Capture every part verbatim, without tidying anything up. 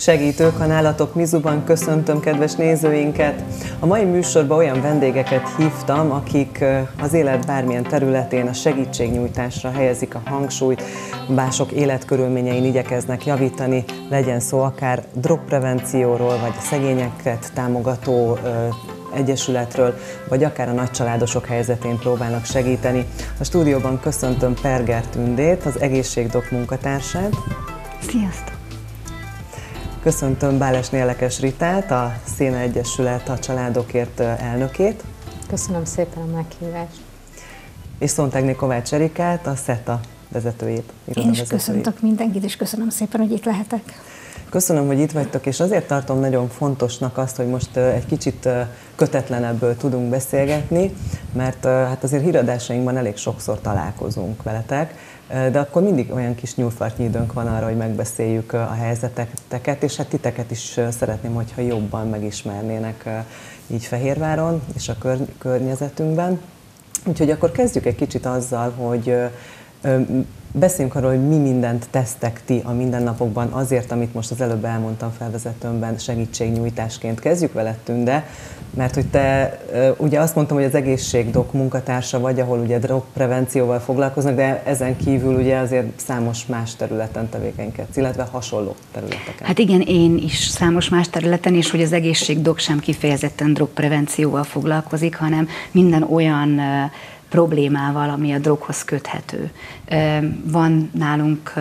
Segítők a nálatok Mizuban, köszöntöm kedves nézőinket! A mai műsorban olyan vendégeket hívtam, akik az élet bármilyen területén a segítségnyújtásra helyezik a hangsúlyt, mások életkörülményein igyekeznek javítani, legyen szó akár drogprevencióról, vagy szegényeket támogató egyesületről, vagy akár a nagycsaládosok helyzetén próbálnak segíteni. A stúdióban köszöntöm Perger Tündét, az Egészségdok munkatársát. Sziasztok! Köszöntöm Bálesné Elekes Ritát, a Széna Egyesület a családokért elnökét. Köszönöm szépen a meghívást. És Szontágné Kovács Erikát, a SZETA vezetőjét. Én is köszöntök mindenkit, és köszönöm szépen, hogy itt lehetek. Köszönöm, hogy itt vagytok, és azért tartom nagyon fontosnak azt, hogy most egy kicsit kötetlenebből tudunk beszélgetni, mert hát azért híradásainkban elég sokszor találkozunk veletek, de akkor mindig olyan kis nyúlfartnyi időnk van arra, hogy megbeszéljük a helyzeteket, és hát titeket is szeretném, hogyha jobban megismernének így Fehérváron és a kör- környezetünkben. Úgyhogy akkor kezdjük egy kicsit azzal, hogy beszéljünk arról, hogy mi mindent tesztek ti a mindennapokban azért, amit most az előbb elmondtam felvezetőmben segítségnyújtásként. Kezdjük veled, Tünde, mert hogy te ugye azt mondtam, hogy az Egészségdok munkatársa vagy, ahol ugye drogprevencióval foglalkoznak, de ezen kívül ugye azért számos más területen tevékenykedsz, illetve hasonló területeken. Hát igen, én is számos más területen, és hogy az Egészségdok sem kifejezetten drogprevencióval foglalkozik, hanem minden olyan problémával, ami a droghoz köthető. Van nálunk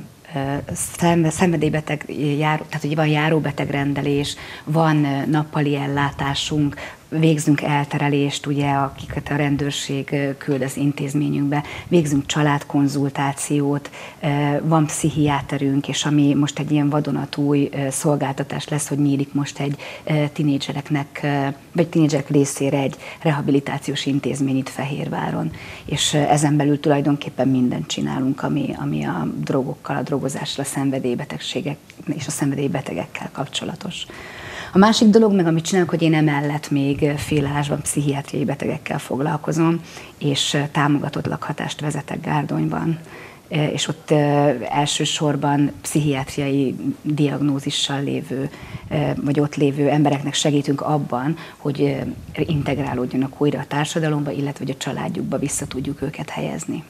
szenvedélybeteg járó, tehát hogy van járóbetegrendelés, van nappali ellátásunk, végzünk elterelést, ugye, akiket a rendőrség küld az intézményünkbe, végzünk családkonzultációt, van pszichiáterünk, és ami most egy ilyen vadonatúj szolgáltatás lesz, hogy nyílik most egy tinédzsereknek, vagy tinédzserek részére egy rehabilitációs intézmény itt Fehérváron. És ezen belül tulajdonképpen mindent csinálunk, ami, ami a drogokkal, a drogozással, a szenvedélybetegségek és a szenvedélybetegekkel kapcsolatos. A másik dolog meg, amit csinálok, hogy én emellett még félállásban pszichiátriai betegekkel foglalkozom, és támogatott lakhatást vezetek Gárdonyban, és ott elsősorban pszichiátriai diagnózissal lévő, vagy ott lévő embereknek segítünk abban, hogy integrálódjanak újra a társadalomba, illetve hogy a családjukba vissza tudjuk őket helyezni.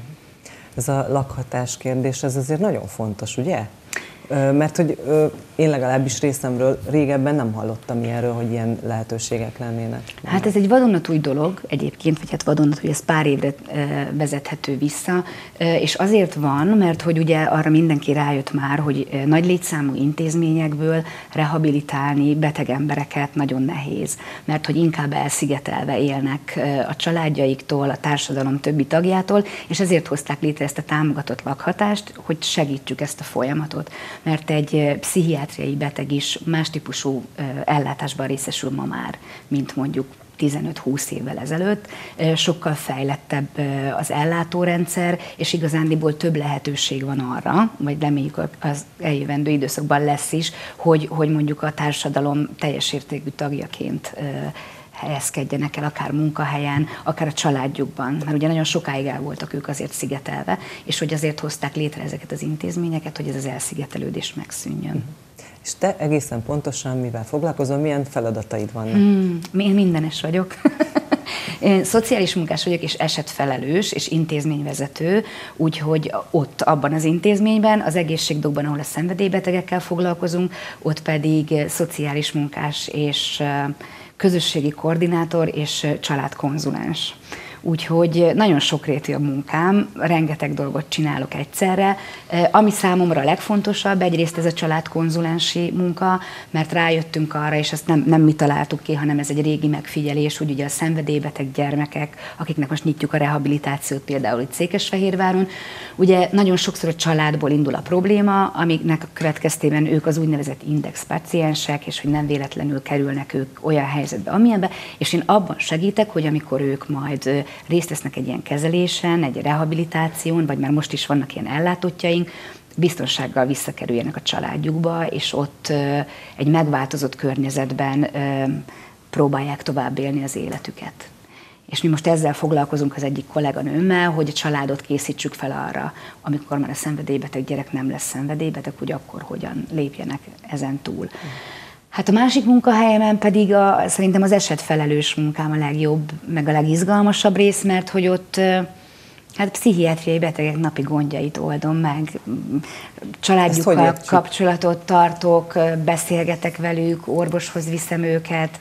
Ez a lakhatás kérdés, ez azért nagyon fontos, ugye? Mert hogy én legalábbis részemről régebben nem hallottam ilyenről, hogy ilyen lehetőségek lennének. Hát ez egy vadonatúj dolog egyébként, vagy hát vadonatúj, ez pár évre vezethető vissza, és azért van, mert hogy ugye arra mindenki rájött már, hogy nagy létszámú intézményekből rehabilitálni beteg embereket nagyon nehéz, mert hogy inkább elszigetelve élnek a családjaiktól, a társadalom többi tagjától, és ezért hozták létre ezt a támogatott lakhatást, hogy segítsük ezt a folyamatot. Mert egy pszichiátriai beteg is más típusú ellátásban részesül ma már, mint mondjuk tizenöt-húsz évvel ezelőtt. Sokkal fejlettebb az ellátórendszer, és igazándiból több lehetőség van arra, vagy reméljük az eljövendő időszakban lesz is, hogy, hogy mondjuk a társadalom teljes értékű tagjaként helyezkedjenek el, akár munkahelyen, akár a családjukban, mert ugye nagyon sokáig el voltak ők azért szigetelve, és hogy azért hozták létre ezeket az intézményeket, hogy ez az elszigetelődés megszűnjön. És te egészen pontosan mivel foglalkozol, milyen feladataid vannak? Hmm, én mindenes vagyok. Én szociális munkás vagyok, és esetfelelős, és intézményvezető, úgyhogy ott, abban az intézményben, az Egészségdokban, ahol a szenvedélybetegekkel foglalkozunk, ott pedig szociális munkás és közösségi koordinátor és családkonzulens. Úgyhogy nagyon sokrétű a munkám, rengeteg dolgot csinálok egyszerre. Ami számomra a legfontosabb, egyrészt ez a családkonzulensi munka, mert rájöttünk arra, és ezt nem, nem mi találtuk ki, hanem ez egy régi megfigyelés, hogy ugye a szenvedélybeteg gyermekek, akiknek most nyitjuk a rehabilitációt például itt Székesfehérváron, ugye nagyon sokszor a családból indul a probléma, amiknek a következtében ők az úgynevezett indexpaciensek, és hogy nem véletlenül kerülnek ők olyan helyzetbe, amilyenbe, és én abban segítek, hogy amikor ők majd részt vesznek egy ilyen kezelésen, egy rehabilitáción, vagy már most is vannak ilyen ellátottjaink, biztonsággal visszakerüljenek a családjukba, és ott egy megváltozott környezetben próbálják tovább élni az életüket. És mi most ezzel foglalkozunk az egyik kolléganőmmel, hogy a családot készítsük fel arra, amikor már a szenvedélybeteg gyerek nem lesz szenvedélybeteg, hogy akkor hogyan lépjenek ezen túl. Hát a másik munkahelyemen pedig a, szerintem az esetfelelős munkám a legjobb, meg a legizgalmasabb rész, mert hogy ott hát pszichiátriai betegek napi gondjait oldom meg, családjukkal kapcsolatot tartok, beszélgetek velük, orvoshoz viszem őket,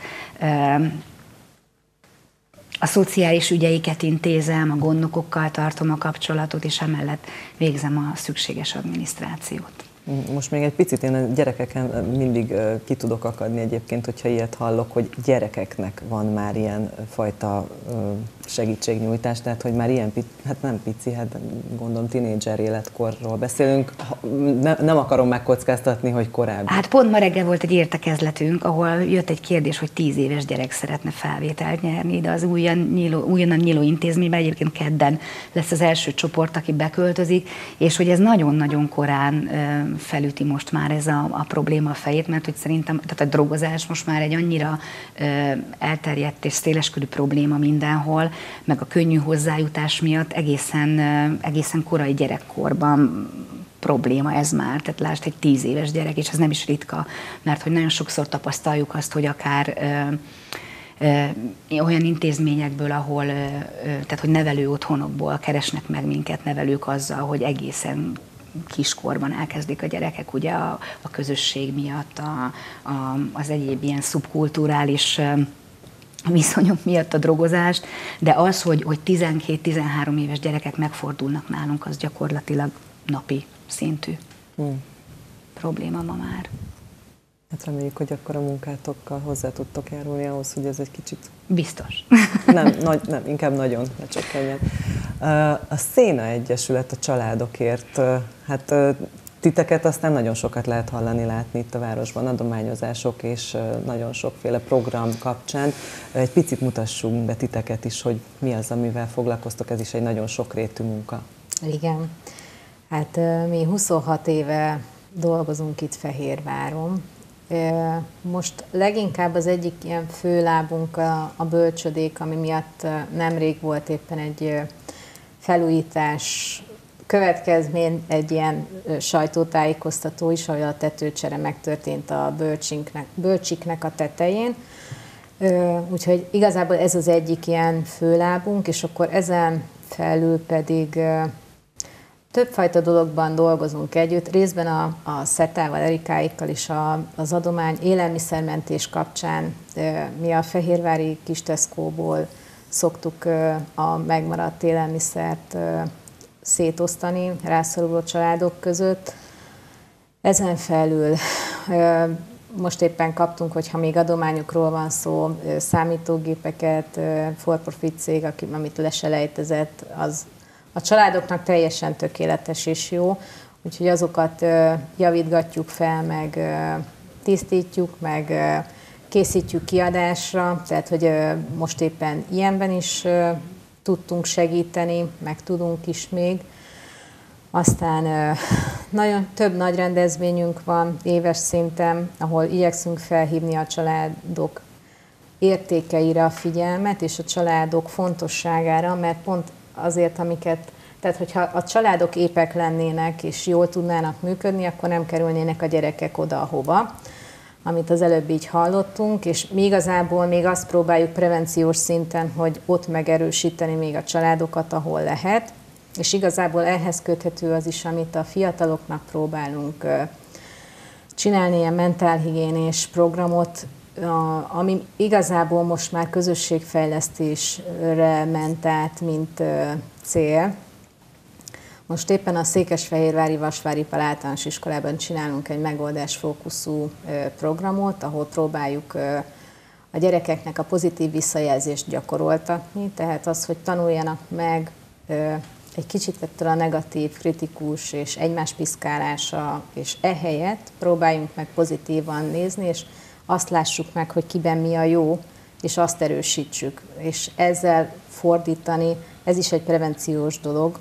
a szociális ügyeiket intézem, a gondnokokkal tartom a kapcsolatot, és emellett végzem a szükséges adminisztrációt. Most még egy picit én a gyerekeken mindig ki tudok akadni egyébként, hogyha ilyet hallok, hogy gyerekeknek van már ilyen fajta segítségnyújtás, tehát hogy már ilyen, hát nem pici, hát gondolom tínédzser életkorról beszélünk, ne, nem akarom megkockáztatni, hogy korábban. Hát pont ma reggel volt egy értekezletünk, ahol jött egy kérdés, hogy tíz éves gyerek szeretne felvételt nyerni, de az újon nyíló, újonnan nyíló intézményben egyébként kedden lesz az első csoport, aki beköltözik, és hogy ez nagyon-nagyon korán felüti most már ez a, a probléma a fejét, mert hogy szerintem tehát a drogozás most már egy annyira ö, elterjedt és széleskörű probléma mindenhol, meg a könnyű hozzájutás miatt egészen, ö, egészen korai gyerekkorban probléma ez már, tehát lásd egy tíz éves gyerek, és ez nem is ritka, mert hogy nagyon sokszor tapasztaljuk azt, hogy akár ö, ö, olyan intézményekből, ahol, ö, tehát hogy nevelő otthonokból keresnek meg minket nevelők azzal, hogy egészen kiskorban elkezdik a gyerekek ugye a, a közösség miatt, a, a, az egyéb ilyen szubkulturális viszonyok miatt a drogozást, de az, hogy, hogy tizenkét-tizenhárom éves gyerekek megfordulnak nálunk, az gyakorlatilag napi szintű hmm. probléma ma már. Hát reméljük, hogy akkor a munkátokkal hozzá tudtok járulni ahhoz, hogy ez egy kicsit... Biztos. Nem, nagy, nem inkább nagyon lecsökkenjen. A Széna Egyesület a családokért, hát titeket aztán nagyon sokat lehet hallani, látni itt a városban, adományozások és nagyon sokféle program kapcsán. Egy picit mutassunk be titeket is, hogy mi az, amivel foglalkoztok, ez is egy nagyon sokrétű munka. Igen, hát mi huszonhat éve dolgozunk itt Fehérváron. Most leginkább az egyik ilyen főlábunk a, a bölcsödék, ami miatt nemrég volt éppen egy felújítás következmény, egy ilyen sajtótájékoztató is, ahol a tetőcsere megtörtént a bölcsiknek, bölcsiknek a tetején. Úgyhogy igazából ez az egyik ilyen főlábunk, és akkor ezen felül pedig többfajta dologban dolgozunk együtt, részben a, a Szetával, Erikáikkal is a, az adomány élelmiszermentés kapcsán mi a fehérvári kis Tesco-ból szoktuk a megmaradt élelmiszert szétosztani rászoruló családok között. Ezen felül most éppen kaptunk, hogyha még adományokról van szó, számítógépeket, for-profit cég, amit leselejtezett, az a családoknak teljesen tökéletes és jó, úgyhogy azokat javítgatjuk fel, meg tisztítjuk, meg készítjük kiadásra, tehát hogy most éppen ilyenben is tudtunk segíteni, meg tudunk is még. Aztán nagyon több nagy rendezvényünk van éves szinten, ahol igyekszünk felhívni a családok értékeire a figyelmet, és a családok fontosságára, mert pont azért, amiket, tehát hogyha a családok épek lennének, és jól tudnának működni, akkor nem kerülnének a gyerekek oda, ahova, amit az előbb így hallottunk, és mi igazából még azt próbáljuk prevenciós szinten, hogy ott megerősíteni még a családokat, ahol lehet, és igazából ehhez köthető az is, amit a fiataloknak próbálunk csinálni, ilyen mentálhigiénés programot, ami igazából most már közösségfejlesztésre ment át, mint cél. Most éppen a Székesfehérvári Vasvári Pál általános iskolában csinálunk egy megoldásfókuszú programot, ahol próbáljuk a gyerekeknek a pozitív visszajelzést gyakoroltatni, tehát az, hogy tanuljanak meg egy kicsit ettől a negatív, kritikus és egymás piszkálása, és ehelyett próbáljunk meg pozitívan nézni, és azt lássuk meg, hogy kiben mi a jó, és azt erősítsük. És ezzel fordítani, ez is egy prevenciós dolog,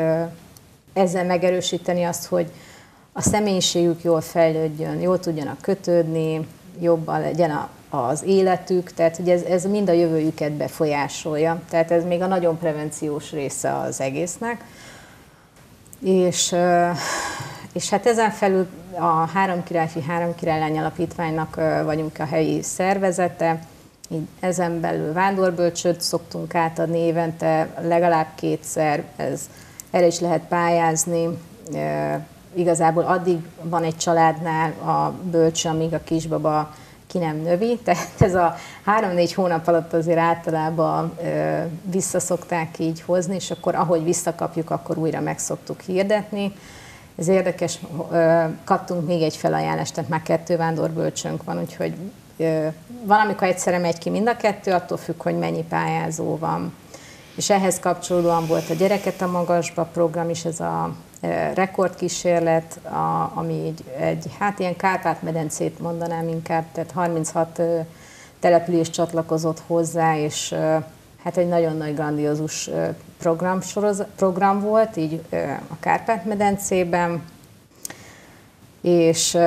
ezzel megerősíteni azt, hogy a személyiségük jól fejlődjön, jól tudjanak kötődni, jobban legyen a az életük, tehát hogy ez, ez mind a jövőjüket befolyásolja. Tehát ez még a nagyon prevenciós része az egésznek. És, és hát ezen felül a Háromkirályfi Háromkirálylány Alapítványnak vagyunk a helyi szervezete, így ezen belül vándorbölcsöt szoktunk átadni évente, legalább kétszer, ez, erre is lehet pályázni. E, igazából addig van egy családnál a bölcső, amíg a kisbaba ki nem növi, tehát ez a három-négy hónap alatt azért általában e, visszaszokták így hozni, és akkor ahogy visszakapjuk, akkor újra meg szoktuk hirdetni. Ez érdekes, e, kaptunk még egy felajánlást, tehát már kettő vándorbölcsőnk van, úgyhogy van, amikor egyszerre megy ki mind a kettő, attól függ, hogy mennyi pályázó van. És ehhez kapcsolódóan volt a Gyereket a Magasba program is, ez a rekordkísérlet, a, ami egy, egy, hát ilyen Kárpát-medencét mondanám inkább, tehát harminchat település csatlakozott hozzá, és hát egy nagyon nagy grandiózus program, soroz, program volt, így a Kárpát-medencében, és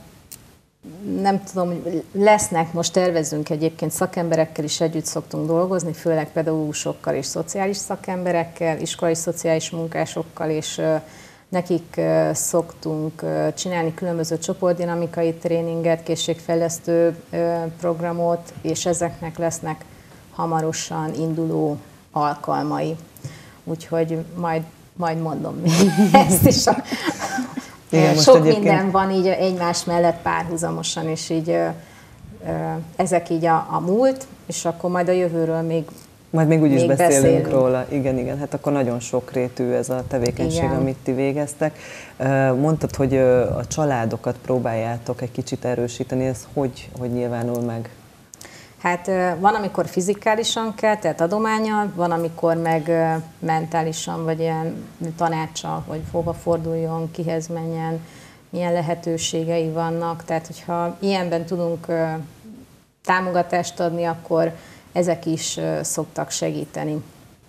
nem tudom, hogy lesznek, most tervezünk egyébként szakemberekkel is együtt szoktunk dolgozni, főleg pedagógusokkal és szociális szakemberekkel, iskolai szociális munkásokkal, és nekik szoktunk csinálni különböző csoportdinamikai tréninget, készségfejlesztő programot, és ezeknek lesznek hamarosan induló alkalmai. Úgyhogy majd, majd mondom ezt is. A, Igen, sok egyébként... minden van így egymás mellett párhuzamosan, és így ö, ö, ezek így a, a múlt, és akkor majd a jövőről még Majd még úgyis beszélünk, beszélünk róla. Igen, igen, hát akkor nagyon sokrétű ez a tevékenység, igen. amit ti végeztek. Mondtad, hogy a családokat próbáljátok egy kicsit erősíteni, ez hogy, hogy nyilvánul meg? Hát van, amikor fizikálisan kell, tehát adománnyal, van, amikor meg mentálisan, vagy ilyen tanácssal, hogy hova forduljon, kihez menjen, milyen lehetőségei vannak. Tehát, hogyha ilyenben tudunk támogatást adni, akkor ezek is szoktak segíteni.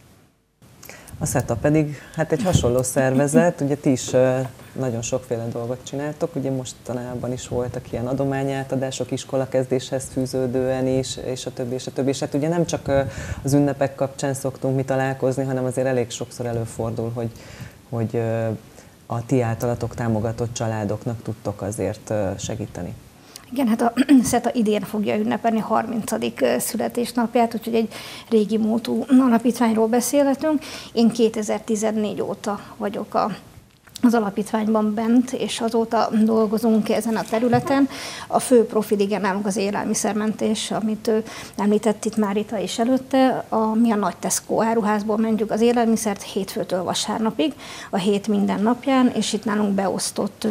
A SZETA pedig hát egy hasonló szervezet, ugye ti is nagyon sokféle dolgot csináltok, ugye mostanában is voltak ilyen adományátadások iskolakezdéshez fűződően is, és a többi, és a többi. És hát ugye nem csak az ünnepek kapcsán szoktunk mi találkozni, hanem azért elég sokszor előfordul, hogy, hogy a ti általatok támogatott családoknak tudtok azért segíteni. Igen, hát a SZETA idén fogja ünnepelni harmincadik születésnapját, úgyhogy egy régi múltú alapítványról beszélhetünk. Én kétezer-tizennégy óta vagyok a az alapítványban bent, és azóta dolgozunk ezen a területen. A fő profil igen nálunk az élelmiszermentés, amit említett itt már Rita is előtte. A, mi a nagy Tesco áruházból mentjük az élelmiszert hétfőtől vasárnapig, a hét minden napján, és itt nálunk beosztott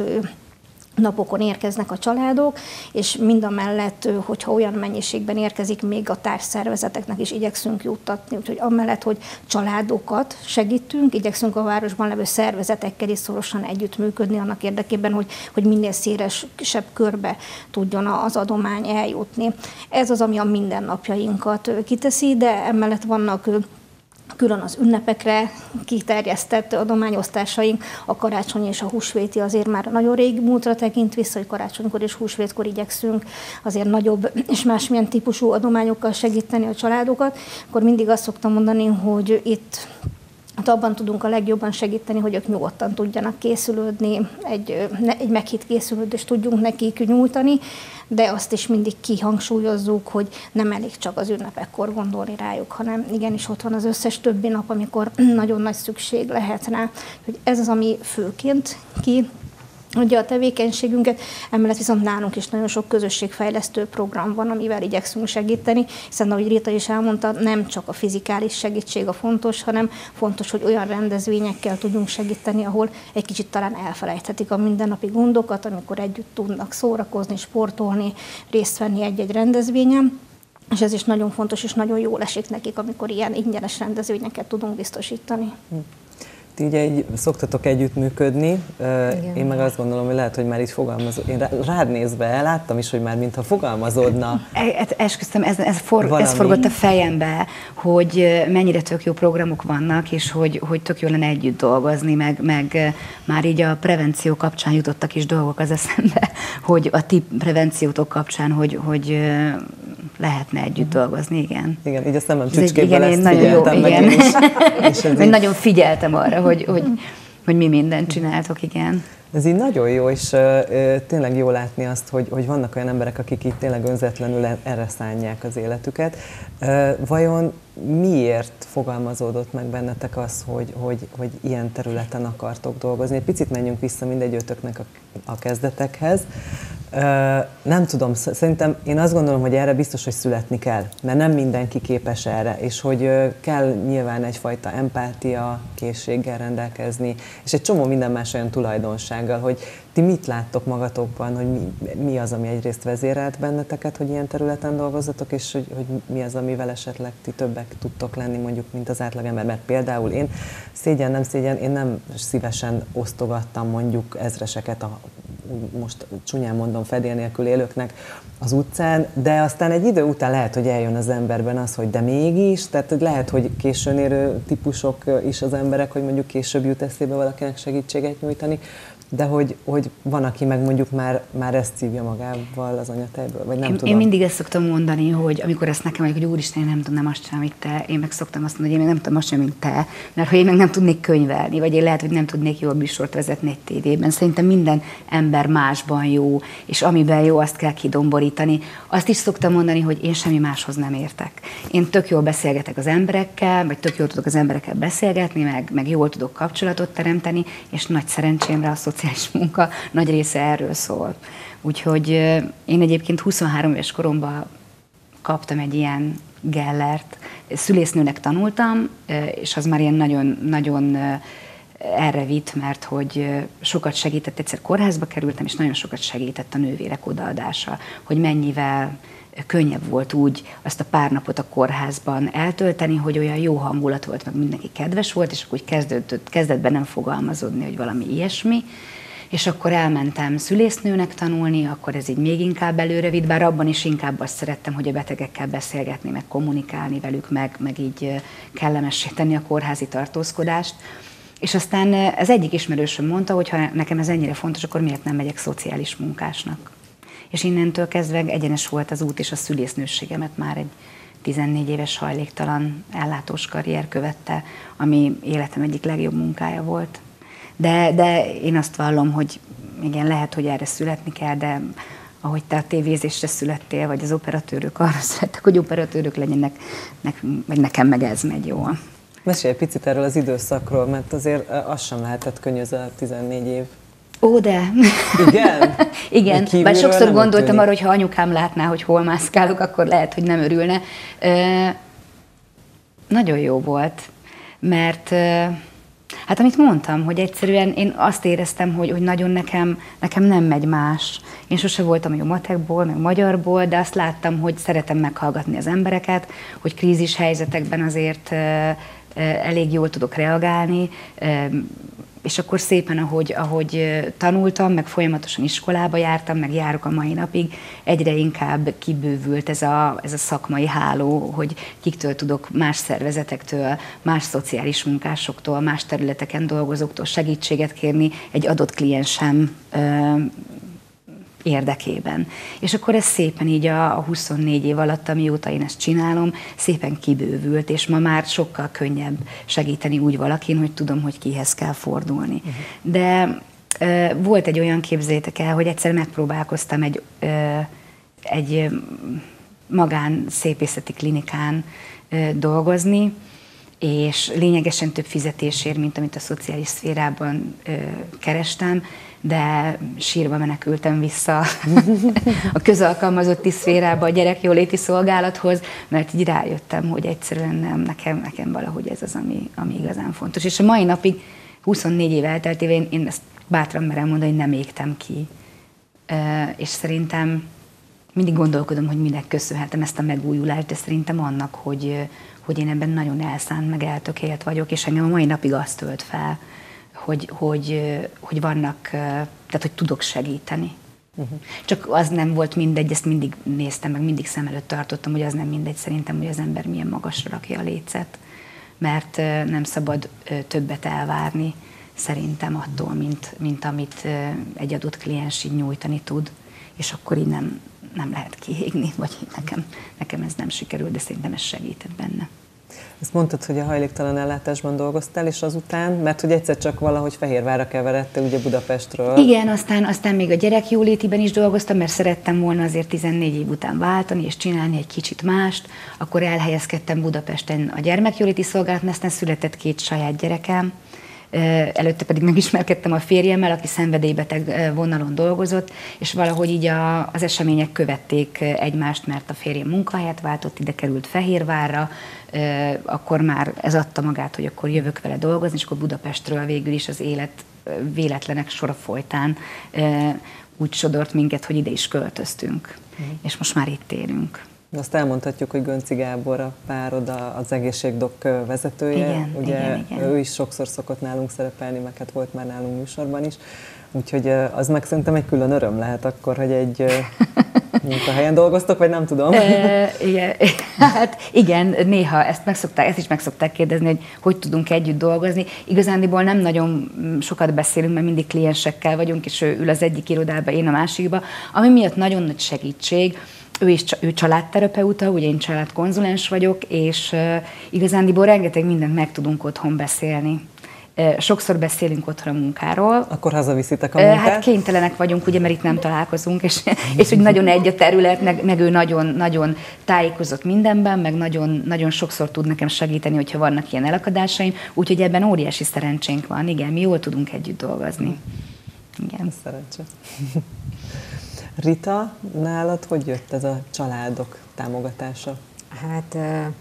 napokon érkeznek a családok, és mindamellett, hogyha olyan mennyiségben érkezik, még a társszervezeteknek is igyekszünk juttatni, úgyhogy amellett, hogy családokat segítünk, igyekszünk a városban levő szervezetekkel is szorosan együttműködni annak érdekében, hogy, hogy minél szélesebb körbe tudjon az adomány eljutni. Ez az, ami a mindennapjainkat kiteszi, de emellett vannak külön az ünnepekre kiterjesztett adományosztásaink, a karácsony és a húsvéti azért már nagyon rég múltra tekint vissza, hogy karácsonykor és húsvétkor igyekszünk azért nagyobb és másmilyen típusú adományokkal segíteni a családokat. Akkor mindig azt szoktam mondani, hogy itt hát abban tudunk a legjobban segíteni, hogy ők nyugodtan tudjanak készülődni, egy, egy meghitt készülődést tudjunk nekik nyújtani, de azt is mindig kihangsúlyozzuk, hogy nem elég csak az ünnepekkor gondolni rájuk, hanem igenis ott van az összes többi nap, amikor nagyon nagy szükség lehet rá. Hogy ez az, ami főként ki ugye a tevékenységünket, emellett viszont nálunk is nagyon sok közösségfejlesztő program van, amivel igyekszünk segíteni, hiszen ahogy Rita is elmondta, nem csak a fizikális segítség a fontos, hanem fontos, hogy olyan rendezvényekkel tudjunk segíteni, ahol egy kicsit talán elfelejthetik a mindennapi gondokat, amikor együtt tudnak szórakozni, sportolni, részt venni egy-egy rendezvényen. És ez is nagyon fontos, és nagyon jól esik nekik, amikor ilyen ingyenes rendezvényeket tudunk biztosítani. Ti ugye egy, szoktatok együttműködni, igen. Én meg azt gondolom, hogy lehet, hogy már így fogalmazod. Én rád nézve láttam is, hogy már mintha fogalmazódna. Esküszöm, ez, ez, for, ez forgott a fejembe, hogy mennyire tök jó programok vannak, és hogy, hogy tök jó lenne együtt dolgozni, meg, meg már így a prevenció kapcsán jutottak is dolgok az eszembe, hogy a ti prevenciótok kapcsán, hogy, hogy lehetne együtt dolgozni, igen. Igen, így a szemem csücskéből ezt nagyon figyeltem jó, meg igen. én is. És így... Nagyon figyeltem arra, hogy, hogy, hogy mi mindent csináltok, igen. Ez így nagyon jó, és uh, tényleg jó látni azt, hogy, hogy vannak olyan emberek, akik így tényleg önzetlenül erre szánják az életüket. Uh, vajon miért fogalmazódott meg bennetek az, hogy, hogy, hogy ilyen területen akartok dolgozni? Egy picit menjünk vissza mindegyőtöknek a, a kezdetekhez. Uh, nem tudom, szerintem én azt gondolom, hogy erre biztos, hogy születni kell, mert nem mindenki képes erre, és hogy uh, kell nyilván egyfajta empátia, készséggel rendelkezni, és egy csomó minden más olyan tulajdonsággal, hogy ti mit láttok magatokban, hogy mi, mi az, ami egyrészt vezérelt benneteket, hogy ilyen területen dolgozzatok, és hogy, hogy mi az, amivel esetleg ti többek tudtok lenni, mondjuk, mint az átlagember. Mert például én, szégyen, nem szégyen, én nem szívesen osztogattam mondjuk ezreseket, a, most csúnyán mondom, fedél nélkül élőknek az utcán, de aztán egy idő után lehet, hogy eljön az emberben az, hogy de mégis, tehát lehet, hogy későn érő típusok is az emberek, hogy mondjuk később jut eszébe valakinek segítséget nyújtani, de hogy, hogy van, aki meg mondjuk már, már ezt szívja magával az anyatejből, vagy nem én, tudom. Én mindig ezt szoktam mondani, hogy amikor ezt nekem mondjuk, hogy úristen, én nem tudnám azt csinálni, amit te, én meg szoktam azt mondani, hogy én meg nem tudom azt csinálni, mint te, mert hogy én meg nem tudnék könyvelni, vagy én lehet, hogy nem tudnék jól műsort vezetni egy tévében. Szerintem minden ember másban jó, és amiben jó, azt kell kidomborítani. Azt is szoktam mondani, hogy én semmi máshoz nem értek. Én tök jól beszélgetek az emberekkel, vagy tök jól tudok az emberekkel beszélgetni, meg, meg jól tudok kapcsolatot teremteni, és nagy szerencsémre a szociális munka nagy része erről szól. Úgyhogy én egyébként huszonhárom éves koromban kaptam egy ilyen Gellert. Szülésznőnek tanultam, és az már ilyen nagyon, nagyon erre vitt, mert hogy sokat segített, egyszer kórházba kerültem, és nagyon sokat segített a nővérek odaadása, hogy mennyivel könnyebb volt úgy azt a pár napot a kórházban eltölteni, hogy olyan jó hangulat volt, meg mindenki kedves volt, és akkor úgy kezdődött, kezdetben nem fogalmazódni, hogy valami ilyesmi. És akkor elmentem szülésznőnek tanulni, akkor ez így még inkább előre vitt, bár abban is inkább azt szerettem, hogy a betegekkel beszélgetni, meg kommunikálni velük, meg, meg így kellemessé tenni a kórházi tartózkodást. És aztán az egyik ismerősöm mondta, hogy ha nekem ez ennyire fontos, akkor miért nem megyek szociális munkásnak. És innentől kezdve egyenes volt az út, és a szülésznőségemet már egy tizennégy éves hajléktalan ellátós karrier követte, ami életem egyik legjobb munkája volt. De, de én azt vallom, hogy igen, lehet, hogy erre születni kell, de ahogy te a tévézésre születtél, vagy az operatőrök arra születtek, hogy operatőrök legyenek, vagy nekem meg ez megy jól. Mesélj egy picit erről az időszakról, mert azért az sem lehetett könnyű ez a tizennégy év. Ó, de... Igen? Igen, bár sokszor gondoltam arra, hogy ha anyukám látná, hogy hol mászkálok, akkor lehet, hogy nem örülne. Ö, nagyon jó volt, mert... Hát amit mondtam, hogy egyszerűen én azt éreztem, hogy, hogy nagyon nekem, nekem nem megy más. Én sose voltam jó matekból, meg magyarból, de azt láttam, hogy szeretem meghallgatni az embereket, hogy krízis helyzetekben azért uh, uh, elég jól tudok reagálni, uh, és akkor szépen, ahogy, ahogy tanultam, meg folyamatosan iskolába jártam, meg járok a mai napig, egyre inkább kibővült ez a, ez a szakmai háló, hogy kiktől tudok más szervezetektől, más szociális munkásoktól, más területeken dolgozóktól segítséget kérni egy adott kliensem ö, érdekében. És akkor ez szépen így a, a huszonnégy év alatt, amióta én ezt csinálom, szépen kibővült, és ma már sokkal könnyebb segíteni úgy valakin, hogy tudom, hogy kihez kell fordulni. Uh-huh. De ö, volt egy olyan, képzeljétek el, hogy egyszer megpróbálkoztam egy, ö, egy magán szépészeti klinikán ö, dolgozni, és lényegesen több fizetésért, mint amit a szociális szférában ö, kerestem, de sírva menekültem vissza a közalkalmazotti szférába, a gyerekjóléti szolgálathoz, mert így rájöttem, hogy egyszerűen nem, nekem, nekem valahogy ez az, ami, ami igazán fontos. És a mai napig, huszonnégy év elteltével, én, én ezt bátran merem mondani, hogy nem égtem ki. És szerintem mindig gondolkodom, hogy minek köszönhetem ezt a megújulást, de szerintem annak, hogy, hogy én ebben nagyon elszánt, meg eltökélt vagyok, és engem a mai napig azt tölt fel, Hogy, hogy, hogy vannak, tehát hogy tudok segíteni. Uh-huh. Csak az nem volt mindegy, ezt mindig néztem, meg mindig szem előtt tartottam, hogy az nem mindegy szerintem, hogy az ember milyen magasra rakja a lécet, mert nem szabad többet elvárni szerintem attól, mint, mint amit egy adott kliens így nyújtani tud, és akkor így nem, nem lehet kiégni, vagy nekem, nekem ez nem sikerült, de szerintem ez segített benne. Ezt mondtad, hogy a hajléktalan ellátásban dolgoztál, és azután, mert hogy egyszer csak valahogy Fehérvárra keveredtél, ugye Budapestről. Igen, aztán, aztán még a gyerekjólétiben is dolgoztam, mert szerettem volna azért tizennégy év után váltani, és csinálni egy kicsit mást. Akkor elhelyezkedtem Budapesten a gyermekjóléti szolgálatban, aztán született két saját gyerekem. Előtte pedig megismerkedtem a férjemmel, aki szenvedélybeteg vonalon dolgozott, és valahogy így a, az események követték egymást, mert a férjem munkahelyet váltott, ide került Fehérvárra, akkor már ez adta magát, hogy akkor jövök vele dolgozni, és akkor Budapestről végül is az élet véletlenek sora folytán úgy sodort minket, hogy ide is költöztünk, mm. és most már itt élünk. Azt elmondhatjuk, hogy Gönci Gábor a párod, az egészségdok vezetője. Igen, ugye igen, igen. Ő is sokszor szokott nálunk szerepelni, meg hát volt már nálunk műsorban is. Úgyhogy az meg szerintem egy külön öröm lehet akkor, hogy egy munkahelyen dolgoztok, vagy nem tudom. E, igen, hát igen, néha ezt, megszokták, ezt is meg szokták kérdezni, hogy hogy tudunk együtt dolgozni. Igazándiból nem nagyon sokat beszélünk, mert mindig kliensekkel vagyunk, és ő ül az egyik irodába, én a másikba, ami miatt nagyon nagy segítség. Ő is ő családterapeuta, ugye én családkonzulens vagyok, és uh, igazándiból rengeteg mindent meg tudunk otthon beszélni. Uh, sokszor beszélünk otthon a munkáról. Akkor hazaviszitek a munkát? Uh, hát kénytelenek vagyunk, ugye, mert itt nem találkozunk, és, és hogy nagyon egy a terület, meg, meg ő nagyon, nagyon tájékozott mindenben, meg nagyon, nagyon sokszor tud nekem segíteni, hogyha vannak ilyen elakadásaim, úgyhogy ebben óriási szerencsénk van. Igen, mi jól tudunk együtt dolgozni. Igen. Szerencse. Rita, nálad hogy jött ez a családok támogatása? Hát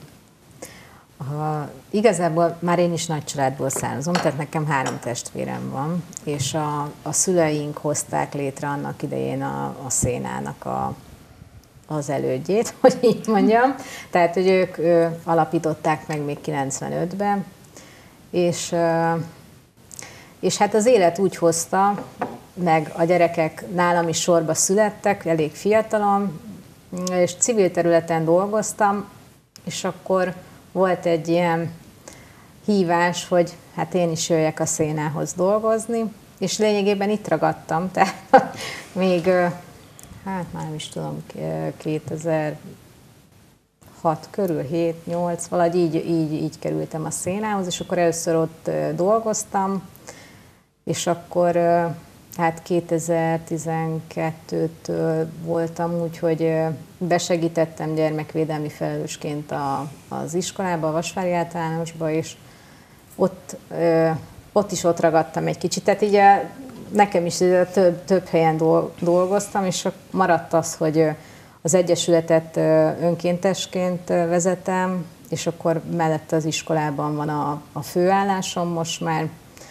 ha igazából már én is nagy családból származom, tehát nekem három testvérem van, és a, a szüleink hozták létre annak idején a, a szénának a, az elődjét, hogy így mondjam. Tehát, hogy ők ő, alapították meg még kilencvenötben, és, és hát az élet úgy hozta, meg a gyerekek nálam is sorba születtek, elég fiatalon, és civil területen dolgoztam, és akkor volt egy ilyen hívás, hogy hát én is jöjjek a szénához dolgozni, és lényegében itt ragadtam, tehát még, hát már nem is tudom, kétezer-hat körül, hét nyolc, valahogy így, így, így kerültem a szénához, és akkor először ott dolgoztam, és akkor hát kétezer-tizenkettőtől voltam úgy, hogy besegítettem gyermekvédelmi felelősként a, az iskolába, a Vasvári általánosba, és ott, ott is ott ragadtam egy kicsit. Tehát így nekem is több, több helyen dolgoztam, és maradt az, hogy az Egyesületet önkéntesként vezetem, és akkor mellette az iskolában van a, a főállásom most már.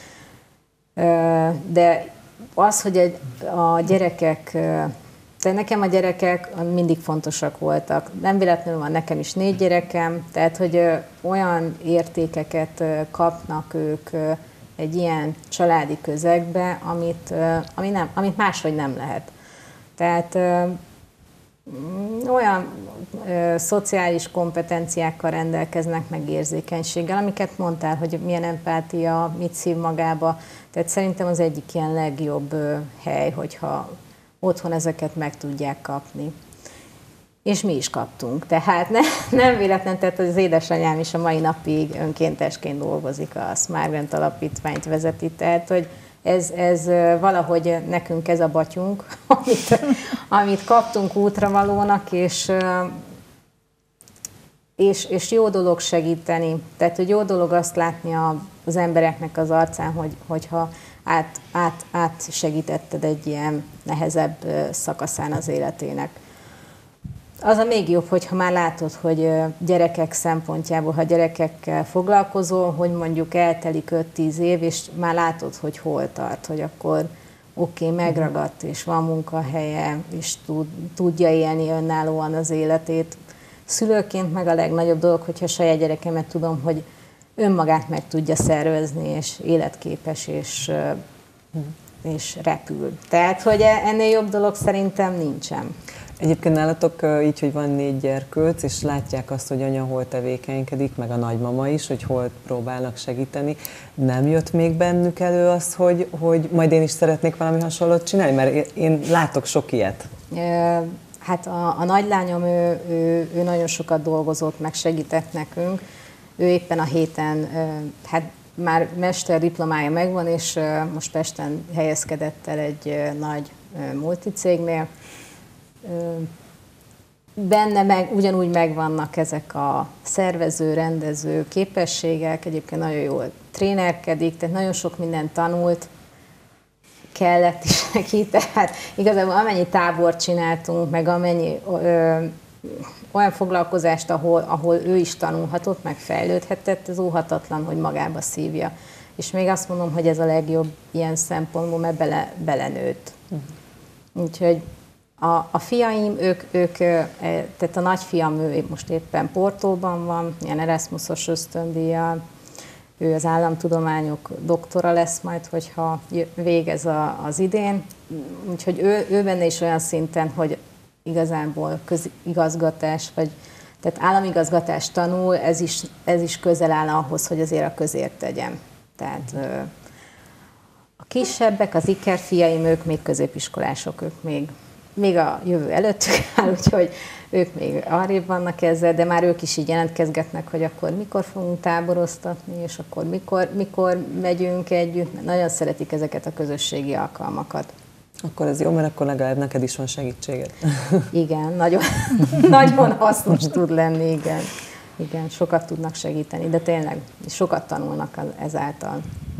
De az, hogy egy, a gyerekek, de nekem a gyerekek mindig fontosak voltak. Nem véletlenül van nekem is négy gyerekem, tehát hogy olyan értékeket kapnak ők egy ilyen családi közegbe, amit, ami nem, amit máshogy nem lehet. Tehát olyan ö, szociális kompetenciákkal rendelkeznek, meg érzékenységgel, amiket mondtál, hogy milyen empátia, mit szív magába. Tehát szerintem az egyik ilyen legjobb ö, hely, hogyha otthon ezeket meg tudják kapni. És mi is kaptunk. Tehát ne, nem véletlen, tehát az édesanyám is a mai napig önkéntesként dolgozik, a Smart Grant alapítványt vezeti, tehát hogy Ez, ez valahogy nekünk ez a batyunk, amit, amit kaptunk útravalónak, és, és, és jó dolog segíteni. Tehát, hogy jó dolog azt látni az embereknek az arcán, hogy, hogyha át, át, át segítetted egy ilyen nehezebb szakaszán az életének. Az a még jobb, hogyha már látod, hogy gyerekek szempontjából, ha gyerekekkel foglalkozol, hogy mondjuk eltelik öt-tíz év, és már látod, hogy hol tart, hogy akkor oké, okay, megragadt, és van munkahelye, és tud, tudja élni önállóan az életét. Szülőként meg a legnagyobb dolog, hogyha saját gyerekemet tudom, hogy önmagát meg tudja szervezni, és életképes, és, és repül. Tehát, hogy ennél jobb dolog szerintem nincsen. Egyébként nálatok így, hogy van négy gyerkőc, és látják azt, hogy anya hol tevékenykedik, meg a nagymama is, hogy hol próbálnak segíteni. Nem jött még bennük elő az, hogy, hogy majd én is szeretnék valami hasonlót csinálni? Mert én látok sok ilyet. Hát a, a nagylányom, ő, ő, ő nagyon sokat dolgozott, meg segített nekünk. Ő éppen a héten, hát már mesterdiplomája megvan, és most Pesten helyezkedett el egy nagy multicégnél. Benne meg, ugyanúgy megvannak ezek a szervező, rendező képességek, egyébként nagyon jól trénerkedik, tehát nagyon sok mindent tanult, kellett is neki, tehát igazából amennyi tábort csináltunk, meg amennyi ö, olyan foglalkozást, ahol, ahol ő is tanulhatott, meg fejlődhetett, ez óhatatlan, hogy magába szívja. És még azt mondom, hogy ez a legjobb ilyen szempontból, mert bele, belenőtt. Uh-huh. Úgyhogy a, a fiaim, ők, ők, tehát a nagyfiam, ő most éppen Portóban van, ilyen Erasmusos ösztöndíjjal, ő az államtudományok doktora lesz majd, hogyha végez a, az idén. Úgyhogy ő, ő benne is olyan szinten, hogy igazából közigazgatás, vagy tehát államigazgatást tanul, ez is, ez is közel áll ahhoz, hogy azért a közért tegyem. Tehát a kisebbek, az ikerfiaim, ők még középiskolások, ők még, még a jövő előttük áll, úgyhogy ők még arrébb vannak ezzel, de már ők is így jelentkezgetnek, hogy akkor mikor fogunk táboroztatni, és akkor mikor, mikor megyünk együtt, mert nagyon szeretik ezeket a közösségi alkalmakat. Akkor ez jó, mert akkor legalább neked is van segítséged. Igen, nagyon, nagyon hasznos tud lenni, igen. Igen, sokat tudnak segíteni, de tényleg sokat tanulnak ezáltal.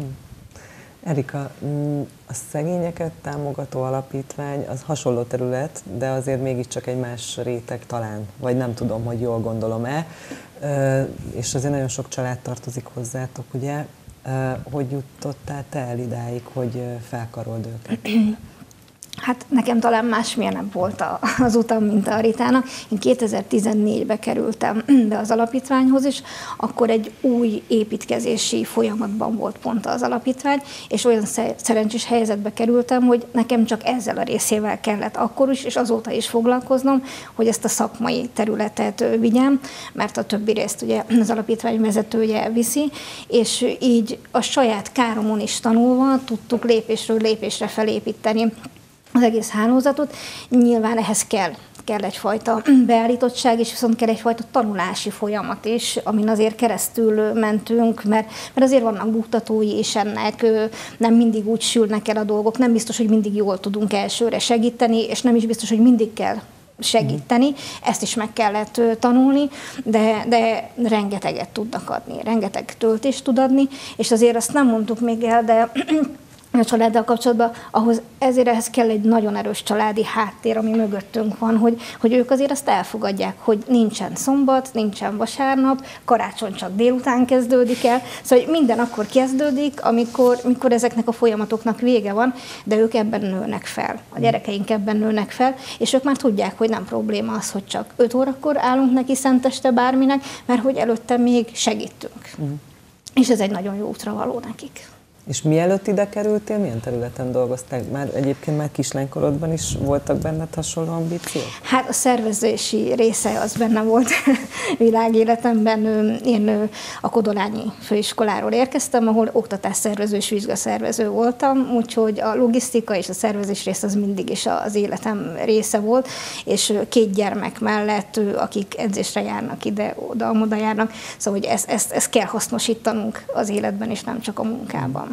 Erika, a szegényeket támogató alapítvány az hasonló terület, de azért mégiscsak egy más réteg talán, vagy nem tudom, hogy jól gondolom-e, és azért nagyon sok család tartozik hozzátok, ugye? Hogy jutottál te el idáig, hogy felkarold őket? Hát nekem talán másmilyen volt az utam, mint a Ritának. Én kétezer-tizennégyben kerültem be az alapítványhoz, és akkor egy új építkezési folyamatban volt pont az alapítvány, és olyan szerencsés helyzetbe kerültem, hogy nekem csak ezzel a részével kellett akkor is, és azóta is foglalkoznom, hogy ezt a szakmai területet vigyem, mert a többi részt ugye az alapítvány vezetője viszi, és így a saját káromon is tanulva tudtuk lépésről lépésre felépíteni az egész hálózatot. Nyilván ehhez kell, kell egyfajta beállítottság, és viszont kell egyfajta tanulási folyamat is, amin azért keresztül mentünk, mert, mert azért vannak buktatói, és ennek nem mindig úgy sülnek el a dolgok, nem biztos, hogy mindig jól tudunk elsőre segíteni, és nem is biztos, hogy mindig kell segíteni, ezt is meg kellett tanulni, de, de rengeteget tudnak adni, rengeteg töltést tud adni, és azért azt nem mondtuk még el, de a családdal kapcsolatban, ahhoz ezért ehhez kell egy nagyon erős családi háttér, ami mögöttünk van, hogy, hogy ők azért azt elfogadják, hogy nincsen szombat, nincsen vasárnap, karácsony csak délután kezdődik el, szóval minden akkor kezdődik, amikor, amikor ezeknek a folyamatoknak vége van, de ők ebben nőnek fel, a gyerekeink ebben nőnek fel, és ők már tudják, hogy nem probléma az, hogy csak öt órakor állunk neki szenteste bárminek, mert hogy előtte még segítünk. Mm. És ez egy nagyon jó útra való nekik. És mielőtt ide kerültél, milyen területen dolgoztál? Már egyébként már kislánykorodban is voltak benned hasonló ambíciók? Hát a szervezési része az benne volt világéletemben. Én a Kodolányi Főiskoláról érkeztem, ahol oktatásszervező és vizsgaszervező voltam, úgyhogy a logisztika és a szervezés rész az mindig is az életem része volt, és két gyermek mellett, akik edzésre járnak ide, oda, oda járnak, szóval hogy ezt, ezt, ezt kell hasznosítanunk az életben, és nem csak a munkában.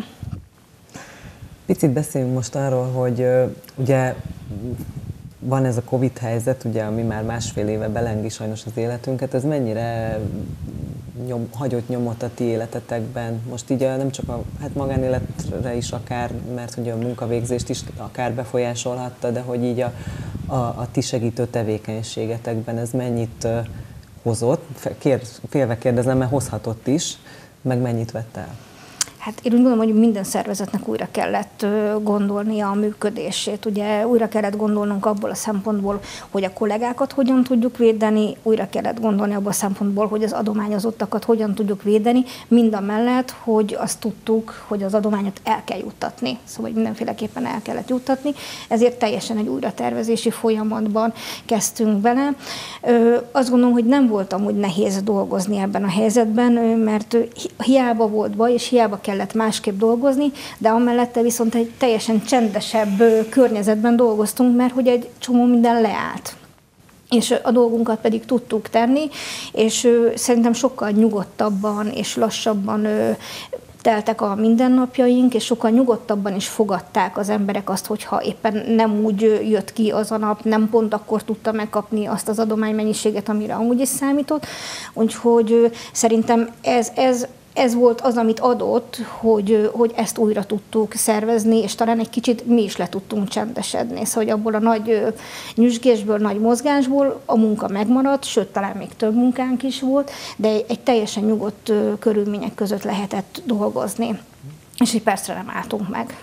Picit beszéljünk most arról, hogy uh, ugye van ez a Covid helyzet, ugye, ami már másfél éve belengi sajnos az életünket, ez mennyire nyom, hagyott nyomot a ti életetekben? Most így uh, nem csak a hát magánéletre is akár, mert ugye a munkavégzést is akár befolyásolhatta, de hogy így a, a, a ti segítő tevékenységetekben ez mennyit uh, hozott? Kér, félve kérdezem, mert hozhatott is, meg mennyit vett el? Hát én úgy gondolom, hogy minden szervezetnek újra kellett gondolnia a működését. Ugye újra kellett gondolnunk abból a szempontból, hogy a kollégákat hogyan tudjuk védeni, újra kellett gondolni abból a szempontból, hogy az adományozottakat hogyan tudjuk védeni, mindamellett, hogy azt tudtuk, hogy az adományot el kell juttatni. Szóval hogy mindenféleképpen el kellett juttatni, ezért teljesen egy újratervezési folyamatban kezdtünk bele. Azt gondolom, hogy nem volt amúgy nehéz dolgozni ebben a helyzetben, mert hiába volt baj, és hiába kellett másképp dolgozni, de amellette viszont egy teljesen csendesebb környezetben dolgoztunk, mert hogy egy csomó minden leállt. és a dolgunkat pedig tudtuk tenni, és szerintem sokkal nyugodtabban és lassabban teltek a mindennapjaink, és sokkal nyugodtabban is fogadták az emberek azt, hogyha éppen nem úgy jött ki az a nap, nem pont akkor tudta megkapni azt az adománymennyiséget, amire amúgy is számított. Úgyhogy szerintem ez, ez Ez volt az, amit adott, hogy, hogy ezt újra tudtuk szervezni, és talán egy kicsit mi is le tudtunk csendesedni. Szóval, hogy abból a nagy nyüzsgésből, nagy mozgásból a munka megmaradt, sőt, talán még több munkánk is volt, de egy teljesen nyugodt körülmények között lehetett dolgozni. És így persze nem álltunk meg.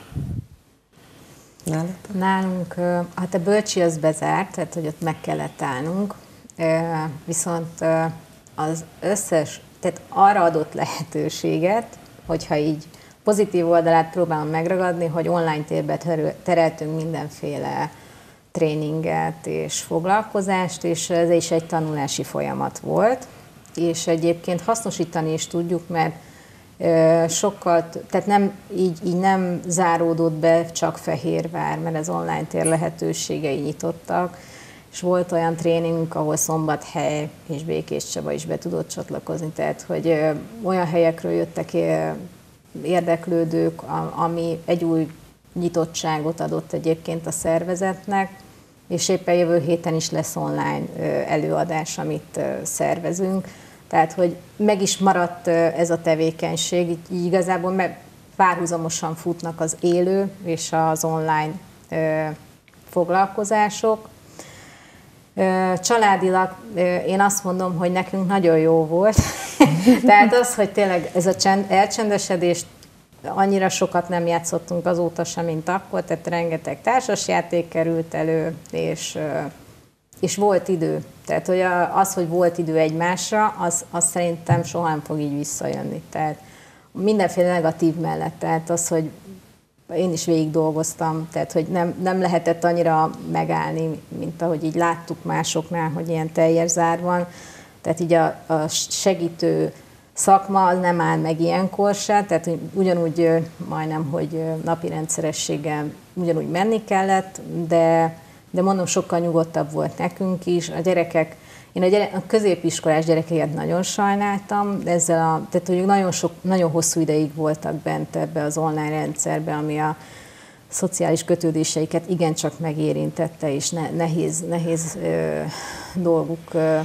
Nálunk, hát a bölcsi az bezárt, tehát hogy ott meg kellett állnunk, viszont az összes, tehát arra adott lehetőséget, hogyha így pozitív oldalát próbálom megragadni, hogy online térbe tereltünk mindenféle tréninget és foglalkozást, és ez is egy tanulási folyamat volt, és egyébként hasznosítani is tudjuk, mert sokkal, tehát nem, így, így nem záródott be csak Fehérvár, mert az online tér lehetőségei nyitottak, és volt olyan tréningünk, ahol Szombathely és Békéscsaba is be tudott csatlakozni, tehát hogy olyan helyekről jöttek érdeklődők, ami egy új nyitottságot adott egyébként a szervezetnek, és éppen jövő héten is lesz online előadás, amit szervezünk. Tehát, hogy meg is maradt ez a tevékenység, így igazából párhuzamosan futnak az élő és az online foglalkozások. Családilag én azt mondom, hogy nekünk nagyon jó volt. Tehát az, hogy tényleg ez a csend, elcsendesedés, annyira sokat nem játszottunk azóta sem, mint akkor, tehát rengeteg társasjáték került elő, és, és volt idő. Tehát hogy az, hogy volt idő egymásra, az, az szerintem soha nem fog így visszajönni. Tehát mindenféle negatív mellett, tehát az, hogy én is végig dolgoztam, tehát hogy nem, nem lehetett annyira megállni, mint ahogy így láttuk másoknál, hogy ilyen teljes zár van. Tehát így a, a segítő szakma az nem áll meg ilyenkor se, tehát hogy ugyanúgy majdnem, hogy napi rendszerességgel ugyanúgy menni kellett, de, de mondom, sokkal nyugodtabb volt nekünk is. A gyerekek, én a, gyere, a középiskolás gyerekeket nagyon sajnáltam, de ezzel a, tehát hogy nagyon, sok, nagyon hosszú ideig voltak bent ebbe az online rendszerbe, ami a szociális kötődéseiket igencsak megérintette, és ne, nehéz, nehéz ö, dolguk ö,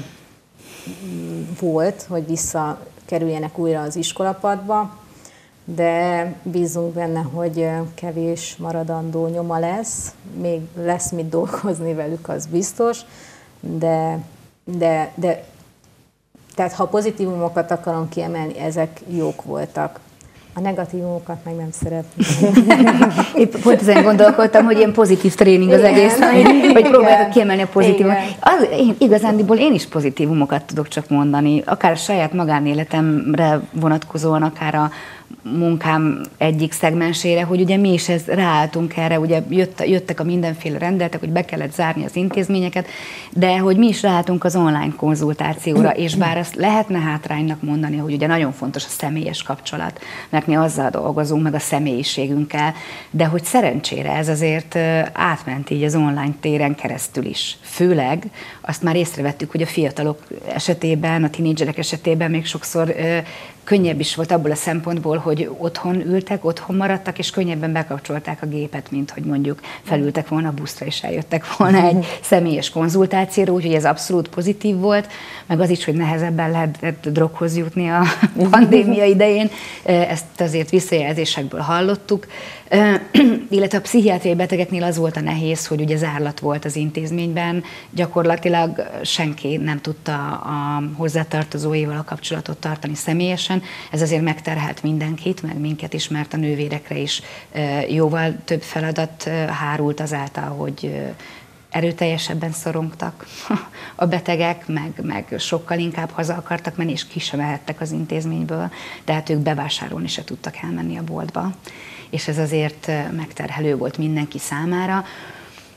volt, hogy visszakerüljenek újra az iskolapadba, de bízunk benne, hogy kevés maradandó nyoma lesz, még lesz mit dolgozni velük, az biztos, de, de, de tehát ha pozitívumokat akarom kiemelni, ezek jók voltak. A negatívumokat meg nem szeretném. Épp pont ezen gondolkodtam, hogy ilyen pozitív tréning az igen, egész, hogy, hogy próbáltok kiemelni a pozitívumokat. Az, én, igazándiból én is pozitívumokat tudok csak mondani, akár a saját magánéletemre vonatkozóan, akár a munkám egyik szegmensére, hogy ugye mi is ez, ráálltunk erre, ugye jött, jöttek a mindenféle rendeletek, hogy be kellett zárni az intézményeket, de hogy mi is ráálltunk az online konzultációra, és bár azt lehetne hátránynak mondani, hogy ugye nagyon fontos a személyes kapcsolat, mert mi azzal dolgozunk, meg a személyiségünkkel, de hogy szerencsére ez azért átment így az online téren keresztül is. Főleg azt már észrevettük, hogy a fiatalok esetében, a tinédzserek esetében még sokszor könnyebb is volt abból a szempontból, hogy otthon ültek, otthon maradtak, és könnyebben bekapcsolták a gépet, mint hogy mondjuk felültek volna a buszra, és eljöttek volna egy személyes konzultációra, úgyhogy ez abszolút pozitív volt, meg az is, hogy nehezebben lehet droghoz jutni a pandémia idején, ezt azért visszajelzésekből hallottuk, illetve a pszichiátriai betegeknél az volt a nehéz, hogy ugye zárlat volt az intézményben, gyakorlatilag senki nem tudta a hozzátartozóival a kapcsolatot tartani személyesen, ez azért megterhelt mindenkit, meg minket is, mert a nővérekre is jóval több feladat hárult azáltal, hogy erőteljesebben szorongtak a betegek, meg, meg sokkal inkább haza akartak menni, és ki sem mehettek az intézményből, tehát ők bevásárolni se tudtak elmenni a boltba. És ez azért megterhelő volt mindenki számára.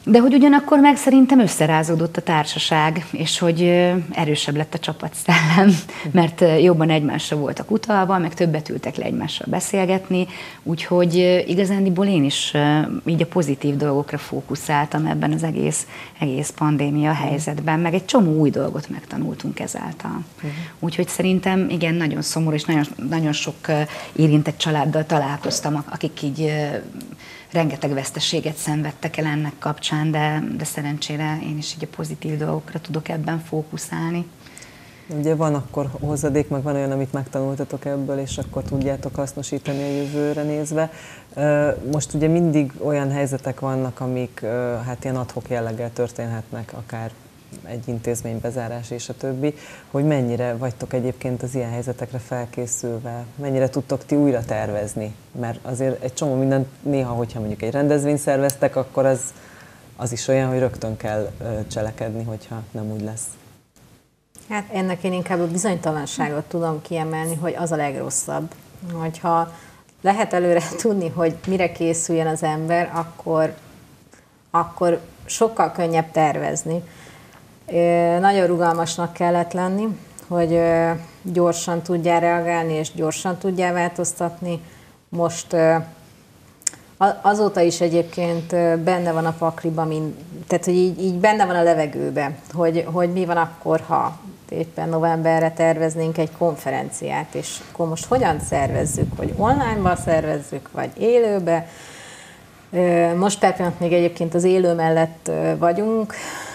De hogy ugyanakkor meg szerintem összerázódott a társaság, és hogy erősebb lett a csapatszellem, mert jobban egymásra voltak utalva, meg többet ültek le egymással beszélgetni, úgyhogy igazándiból én is így a pozitív dolgokra fókuszáltam ebben az egész, egész pandémia helyzetben, meg egy csomó új dolgot megtanultunk ezáltal. Uh-huh. Úgyhogy szerintem igen, nagyon szomorú, és nagyon, nagyon sok érintett családdal találkoztam, akik így rengeteg veszteséget szenvedtek el ennek kapcsán, de, de szerencsére én is így a pozitív dolgokra tudok ebben fókuszálni. Ugye van akkor hozadék, meg van olyan, amit megtanultatok ebből, és akkor tudjátok hasznosítani a jövőre nézve. Most ugye mindig olyan helyzetek vannak, amik hát ilyen ad-hoc jelleggel történhetnek, akár egy intézmény bezárás és a többi, hogy mennyire vagytok egyébként az ilyen helyzetekre felkészülve, mennyire tudtok ti újra tervezni, mert azért egy csomó mindent néha, hogyha mondjuk egy rendezvényt szerveztek, akkor az, az is olyan, hogy rögtön kell cselekedni, hogyha nem úgy lesz. Hát ennek én inkább a bizonytalanságot tudom kiemelni, hogy az a legrosszabb, hogyha lehet előre tudni, hogy mire készüljen az ember, akkor, akkor sokkal könnyebb tervezni. Nagyon rugalmasnak kellett lenni, hogy gyorsan tudjál reagálni, és gyorsan tudjál változtatni. Most azóta is egyébként benne van a pakliba, tehát hogy így, így benne van a levegőbe, hogy, hogy mi van akkor, ha éppen novemberre terveznénk egy konferenciát, és akkor most hogyan szervezzük, hogy online-ba szervezzük, vagy élőbe. Most per pillanat még egyébként az élő mellett vagyunk,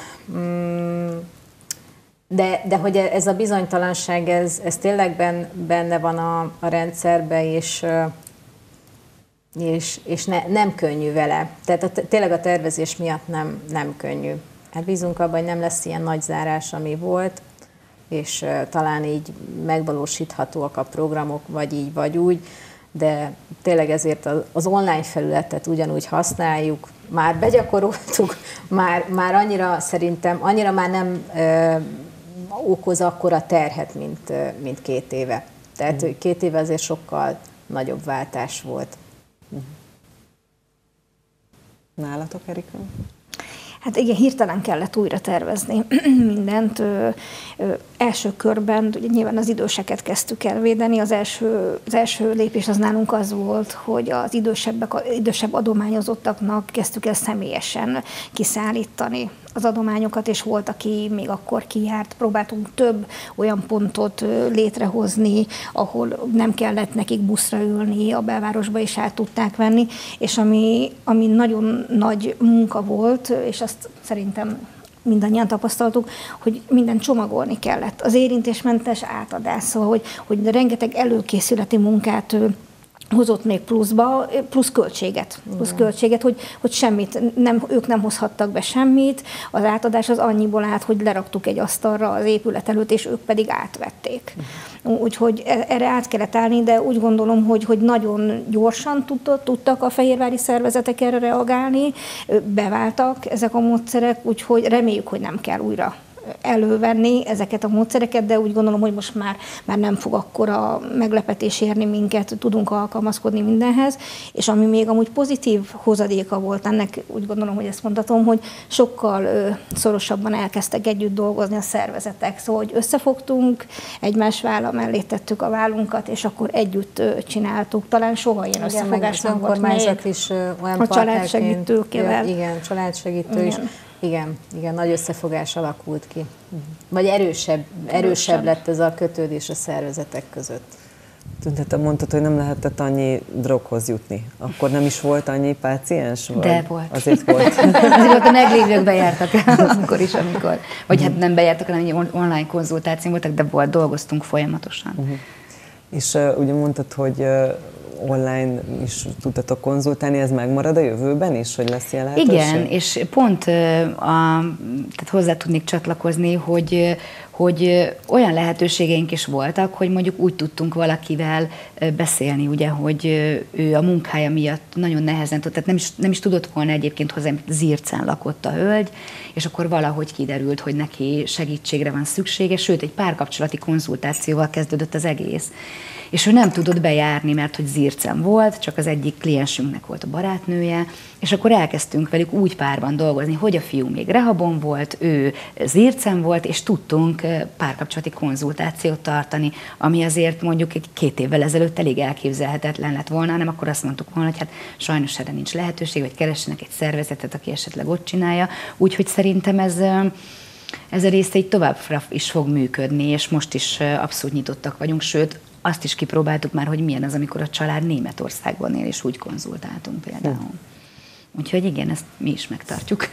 De, de hogy ez a bizonytalanság, ez, ez tényleg benne van a, a rendszerben, és, és, és ne, nem könnyű vele. Tehát a, tényleg a tervezés miatt nem, nem könnyű. Hát bízunk abban, hogy nem lesz ilyen nagy zárás, ami volt, és talán így megvalósíthatóak a programok, vagy így, vagy úgy, de tényleg ezért az online felületet ugyanúgy használjuk, már begyakoroltuk, már, már annyira szerintem, annyira már nem ö, okoz akkora terhet, mint, mint két éve. Tehát mm. két éve azért sokkal nagyobb váltás volt. Nálatok, Erika? Hát igen, hirtelen kellett újra tervezni mindent. Ö, ö, első körben ugye nyilván az időseket kezdtük el védeni. Az első, az első lépés az nálunk az volt, hogy az idősebbek, idősebb adományozottaknak kezdtük el személyesen kiszállítani az adományokat, és volt, aki még akkor kijárt. Próbáltunk több olyan pontot létrehozni, ahol nem kellett nekik buszra ülni, a belvárosba is át tudták venni, és ami, ami nagyon nagy munka volt, és azt szerintem mindannyian tapasztaltuk, hogy mindent csomagolni kellett. Az érintésmentes átadás, szóval, hogy, hogy rengeteg előkészületi munkát hozott még pluszba, plusz költséget, plusz költséget, hogy, hogy semmit, nem, ők nem hozhattak be semmit, az átadás az annyiból állt, hogy leraktuk egy asztalra az épület előtt, és ők pedig átvették. Uh-huh. Úgyhogy erre át kellett állni, de úgy gondolom, hogy, hogy nagyon gyorsan tudtak, tudtak a fehérvári szervezetek erre reagálni, beváltak ezek a módszerek, úgyhogy reméljük, hogy nem kell újra elővenni ezeket a módszereket, de úgy gondolom, hogy most már, már nem fog akkora meglepetés érni minket, tudunk alkalmazkodni mindenhez, és ami még amúgy pozitív hozadéka volt ennek, úgy gondolom, hogy ezt mondhatom, hogy sokkal ö, szorosabban elkezdtek együtt dolgozni a szervezetek, szóval, hogy összefogtunk, egymás válla mellé tettük a vállunkat, és akkor együtt ö, csináltuk. Talán soha ilyen összefogás nem volt még. Is ö, olyan a családsegítőkével. Igen, családsegítő is. Igen, igen, nagy összefogás alakult ki. Vagy erősebb, erősebb lett ez a kötődés a szervezetek között. Tünte, te mondtad, hogy nem lehetett annyi droghoz jutni. Akkor nem is volt annyi páciens? Vagy? De volt. Azért volt. Azért a meglévők bejártak akkor is, amikor, vagy hát nem bejártak, hanem online konzultáció voltak, de volt, dolgoztunk folyamatosan. Uh-huh. És uh, ugye mondtad, hogy uh, online is tudtatok konzultálni, ez megmarad a jövőben is, hogy lesz ilyen lehetőség? Igen, és pont a, tehát hozzá tudnék csatlakozni, hogy, hogy olyan lehetőségeink is voltak, hogy mondjuk úgy tudtunk valakivel beszélni, ugye, hogy ő a munkája miatt nagyon nehezen tud, tehát nem is, nem is tudott volna egyébként hozzá, mert Zircen lakott a hölgy, és akkor valahogy kiderült, hogy neki segítségre van szüksége, sőt, egy párkapcsolati konzultációval kezdődött az egész. És ő nem tudott bejárni, mert hogy Zircen volt, csak az egyik kliensünknek volt a barátnője, És akkor elkezdtünk velük úgy párban dolgozni, hogy a fiú még rehabon volt, ő zircen volt, és tudtunk párkapcsolati konzultációt tartani, ami azért mondjuk egy két évvel ezelőtt elég elképzelhetetlen lett volna, hanem akkor azt mondtuk volna, hogy hát sajnos erre nincs lehetőség, vagy keressenek egy szervezetet, aki esetleg ott csinálja. Úgyhogy szerintem ez, ez a része így tovább is fog működni, és most is abszolút nyitottak vagyunk, sőt, azt is kipróbáltuk már, hogy milyen az, amikor a család Németországban él, és úgy konzultáltunk például. Hm. Úgyhogy igen, ezt mi is megtartjuk.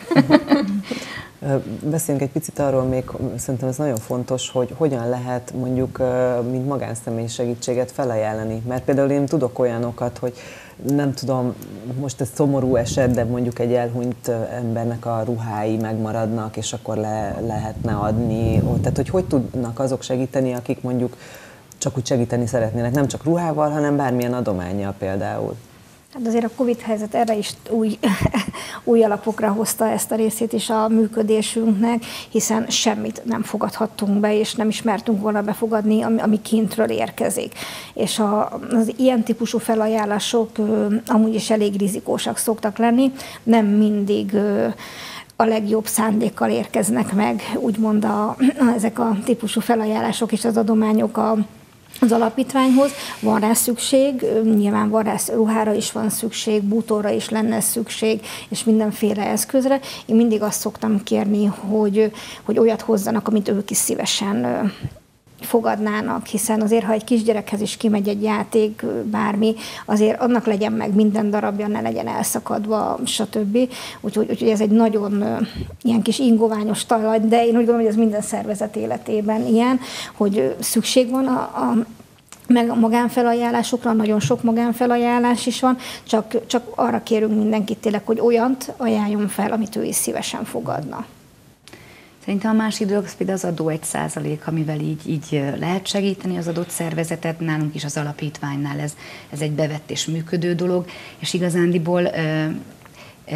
Beszéljünk egy picit arról még, szerintem ez nagyon fontos, hogy hogyan lehet mondjuk, mint magánszemély segítséget felajánlani. Mert például én tudok olyanokat, hogy nem tudom, most ez szomorú eset, de mondjuk egy elhunyt embernek a ruhái megmaradnak, és akkor le lehetne adni. Tehát, hogy hogy tudnak azok segíteni, akik mondjuk csak úgy segíteni szeretnének, nem csak ruhával, hanem bármilyen adománnyal például. Hát azért a Covid helyzet erre is új, új alapokra hozta ezt a részét is a működésünknek, hiszen semmit nem fogadhattunk be, és nem ismertünk volna befogadni, ami, ami kintről érkezik. És a, az ilyen típusú felajánlások amúgy is elég rizikósak szoktak lenni, nem mindig a legjobb szándékkal érkeznek meg, úgymond a, ezek a típusú felajánlások és az adományok a az alapítványhoz. Van rá szükség, nyilván van rá ruhára is van szükség, bútorra is lenne szükség, és mindenféle eszközre. Én mindig azt szoktam kérni, hogy, hogy olyat hozzanak, amit ők is szívesen fogadnának, hiszen azért, ha egy kisgyerekhez is kimegy egy játék, bármi, azért annak legyen meg minden darabja, ne legyen elszakadva, stb. Úgyhogy, úgyhogy ez egy nagyon ilyen kis ingoványos talaj, de én úgy gondolom, hogy ez minden szervezet életében ilyen, hogy szükség van a, a meg a magánfelajánlásokra, nagyon sok magánfelajánlás is van, csak, csak arra kérünk mindenkit tényleg, hogy olyant ajánljon fel, amit ő is szívesen fogadna. Szerintem a másik dolog az például az adó egy százalék, amivel így, így lehet segíteni az adott szervezetet, nálunk is az alapítványnál ez, ez egy bevett és működő dolog, és igazándiból ö, ö,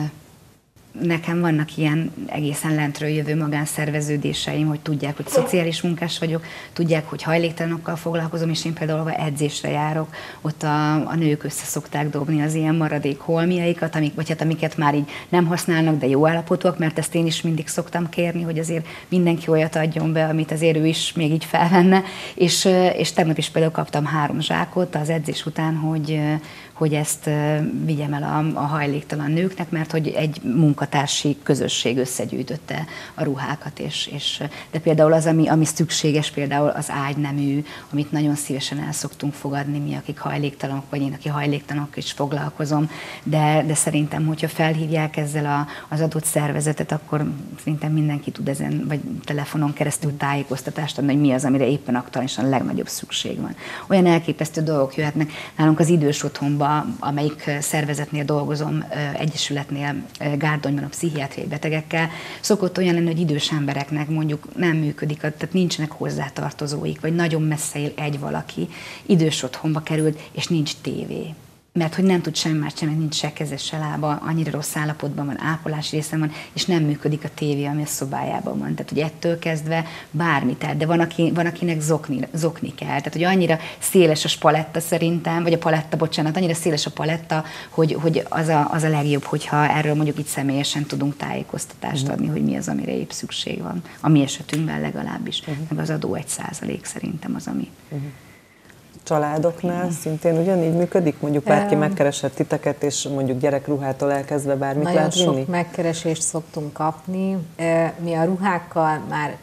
nekem vannak ilyen egészen lentről jövő magánszerveződéseim, hogy tudják, hogy szociális munkás vagyok, tudják, hogy hajléktalanokkal foglalkozom, és én például, ha edzésre járok, ott a, a nők össze szokták dobni az ilyen maradék holmiaikat, amik, vagy hát amiket már így nem használnak, de jó állapotúak, mert ezt én is mindig szoktam kérni, hogy azért mindenki olyat adjon be, amit azért ő is még így felvenne, és, és tegnap is például kaptam három zsákot az edzés után, hogy hogy ezt vigyem el a, a hajléktalan nőknek, mert hogy egy munkatársi közösség összegyűjtötte a ruhákat, és, és, de például az, ami, ami szükséges, például az ágynemű, amit nagyon szívesen el szoktunk fogadni mi, akik hajléktalanok, vagy én, aki hajléktalanok is foglalkozom, de, de szerintem, hogyha felhívják ezzel a, az adott szervezetet, akkor szerintem mindenki tud ezen, vagy telefonon keresztül tájékoztatást adni, hogy mi az, amire éppen aktuálisan a legnagyobb szükség van. Olyan elképesztő dolgok jöhetnek nálunk az idős otthonban, amelyik szervezetnél dolgozom, egyesületnél, Gárdonyban a pszichiátriai betegekkel, szokott olyan lenni, hogy idős embereknek mondjuk nem működik, tehát nincsenek hozzátartozóik, vagy nagyon messze él egy valaki, idős otthonba került, és nincs tévé. Mert hogy nem tud semmi más sem, nincs se keze, se lába, annyira rossz állapotban van, ápolási részen van, és nem működik a tévé, ami a szobájában van. Tehát, hogy ettől kezdve bármit el, de van, aki, van akinek zokni, zokni kell. Tehát, hogy annyira széles a paletta szerintem, vagy a paletta, bocsánat, annyira széles a paletta, hogy, hogy az, a, az a legjobb, hogyha erről mondjuk itt személyesen tudunk tájékoztatást adni, hogy mi az, amire épp szükség van. A mi esetünkben legalábbis. Uh-huh. Meg az adó egy százalék szerintem az, ami... Uh-huh. Családoknál szintén ugyanígy működik? Mondjuk bárki megkeresett titeket, és mondjuk gyerekruhától elkezdve bármit lehet vinni? Nagyon sok megkeresést szoktunk kapni. Mi a ruhákkal már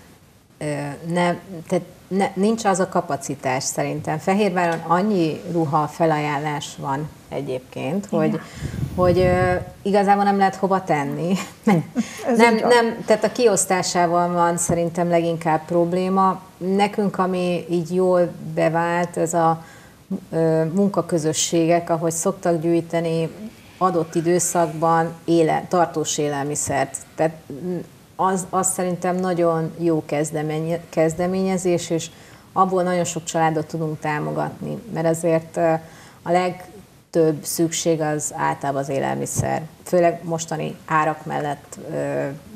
ne, tehát ne, nincs az a kapacitás szerintem. Fehérváron annyi ruha felajánlás van egyébként, hogy, hogy igazából nem lehet hova tenni. nem, nem, tehát a kiosztásával van szerintem leginkább probléma. Nekünk, ami így jól bevált, ez a munkaközösségek, ahogy szoktak gyűjteni adott időszakban éle, tartós élelmiszert. Tehát az, az szerintem nagyon jó kezdeményezés, és abból nagyon sok családot tudunk támogatni, mert azért a legtöbb szükség az általában az élelmiszer. Főleg mostani árak mellett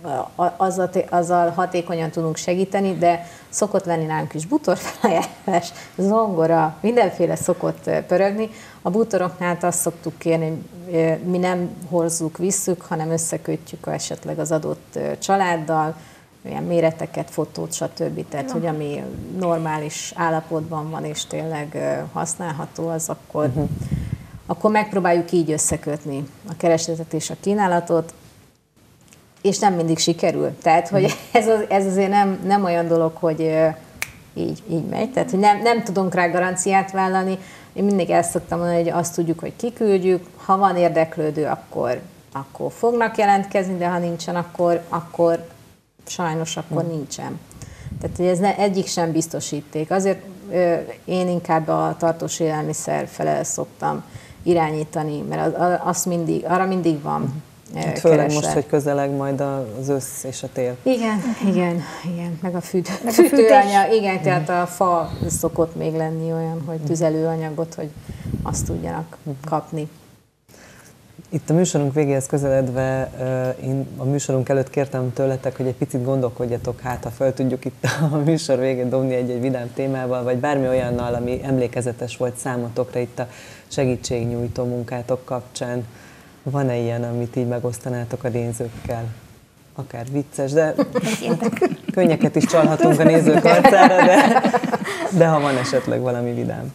azzal, azzal hatékonyan tudunk segíteni, de szokott lenni nálunk is bútorfelajánlás, zongora, mindenféle szokott pörögni. A bútoroknál azt szoktuk kérni, mi nem hozzuk, visszük, hanem összekötjük esetleg az adott családdal, olyan méreteket, fotót, stb. Tehát, ja. hogy ami normális állapotban van és tényleg használható, az akkor, uh-huh. akkor megpróbáljuk így összekötni a keresletet és a kínálatot, és nem mindig sikerül. Tehát, hogy uh-huh. ez, az, ez azért nem, nem olyan dolog, hogy így, így megy. Tehát, hogy nem, nem tudunk rá garanciát vállalni. Én mindig el szoktam mondani, hogy azt tudjuk, hogy kiküldjük. Ha van érdeklődő, akkor, akkor fognak jelentkezni, de ha nincsen, akkor, akkor sajnos akkor nincsen. Tehát hogy ez ne, egyik sem biztosíték. Azért ö, én inkább a tartós élelmiszer fele szoktam irányítani, mert az, az mindig, arra mindig van hát főleg most, hogy közeleg majd az ősz és a tél. Igen, igen, igen, meg a, fűt, meg a fűtőanyag, igen, tehát a fa szokott még lenni olyan, hogy tüzelőanyagot, hogy azt tudjanak kapni. Itt a műsorunk végéhez közeledve, én a műsorunk előtt kértem tőletek, hogy egy picit gondolkodjatok, hát ha fel tudjuk itt a műsor végén dobni egy-egy vidám témával, vagy bármi olyannal, ami emlékezetes volt számotokra itt a segítségnyújtó munkátok kapcsán. Van-e ilyen, amit így megosztanátok a nézőkkel? Akár vicces, de könnyeket is csalhatunk a nézők arcára, de, de ha van esetleg valami vidám.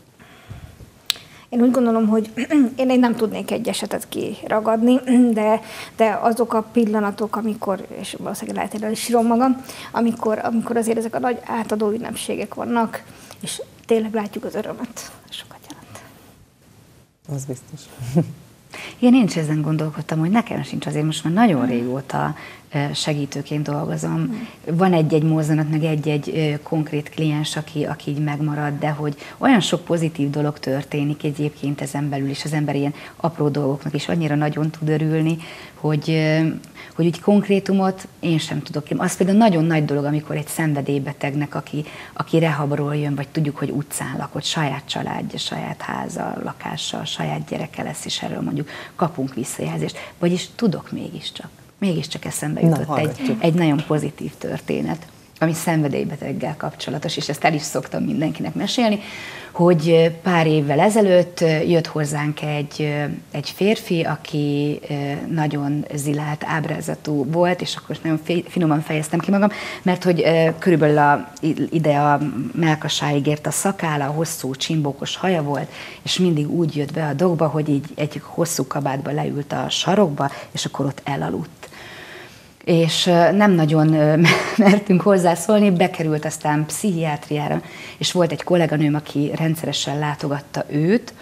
Én úgy gondolom, hogy én egy nem tudnék egy esetet kiragadni, de, de azok a pillanatok, amikor, és valószínűleg lehet, hogy el is sírom magam, amikor, amikor azért ezek a nagy átadó ünnepségek vannak, és tényleg látjuk az örömet, sokat jelent. Az biztos. Igen, én is ezen gondolkodtam, hogy nekem sincs, azért most már nagyon régóta segítőként dolgozom. Van egy-egy mozzanat, meg egy-egy konkrét kliens, aki, aki így megmarad, de hogy olyan sok pozitív dolog történik egyébként ezen belül, és az ember ilyen apró dolgoknak is annyira nagyon tud örülni, hogy, hogy úgy konkrétumot én sem tudok. Az például nagyon nagy dolog, amikor egy szenvedélybetegnek, aki, aki rehabról jön, vagy tudjuk, hogy utcán lakott, saját családja, saját háza, lakása, saját gyereke lesz, és erről mondjuk kapunk visszajelzést, vagyis tudok mégiscsak. Mégiscsak eszembe jutott Na, egy, egy nagyon pozitív történet, ami szenvedélybeteggel kapcsolatos, és ezt el is szoktam mindenkinek mesélni, hogy pár évvel ezelőtt jött hozzánk egy, egy férfi, aki nagyon zilált ábrázatú volt, és akkor nagyon finoman fejeztem ki magam, mert hogy körülbelül a, ide a mellkasáig ért a szakála, hosszú csimbókos haja volt, és mindig úgy jött be a dokba, hogy így egy hosszú kabátba leült a sarokba, és akkor ott elaludt. És nem nagyon mertünk hozzászólni, bekerült aztán pszichiátriára, és volt egy kolléganőm, aki rendszeresen látogatta őt,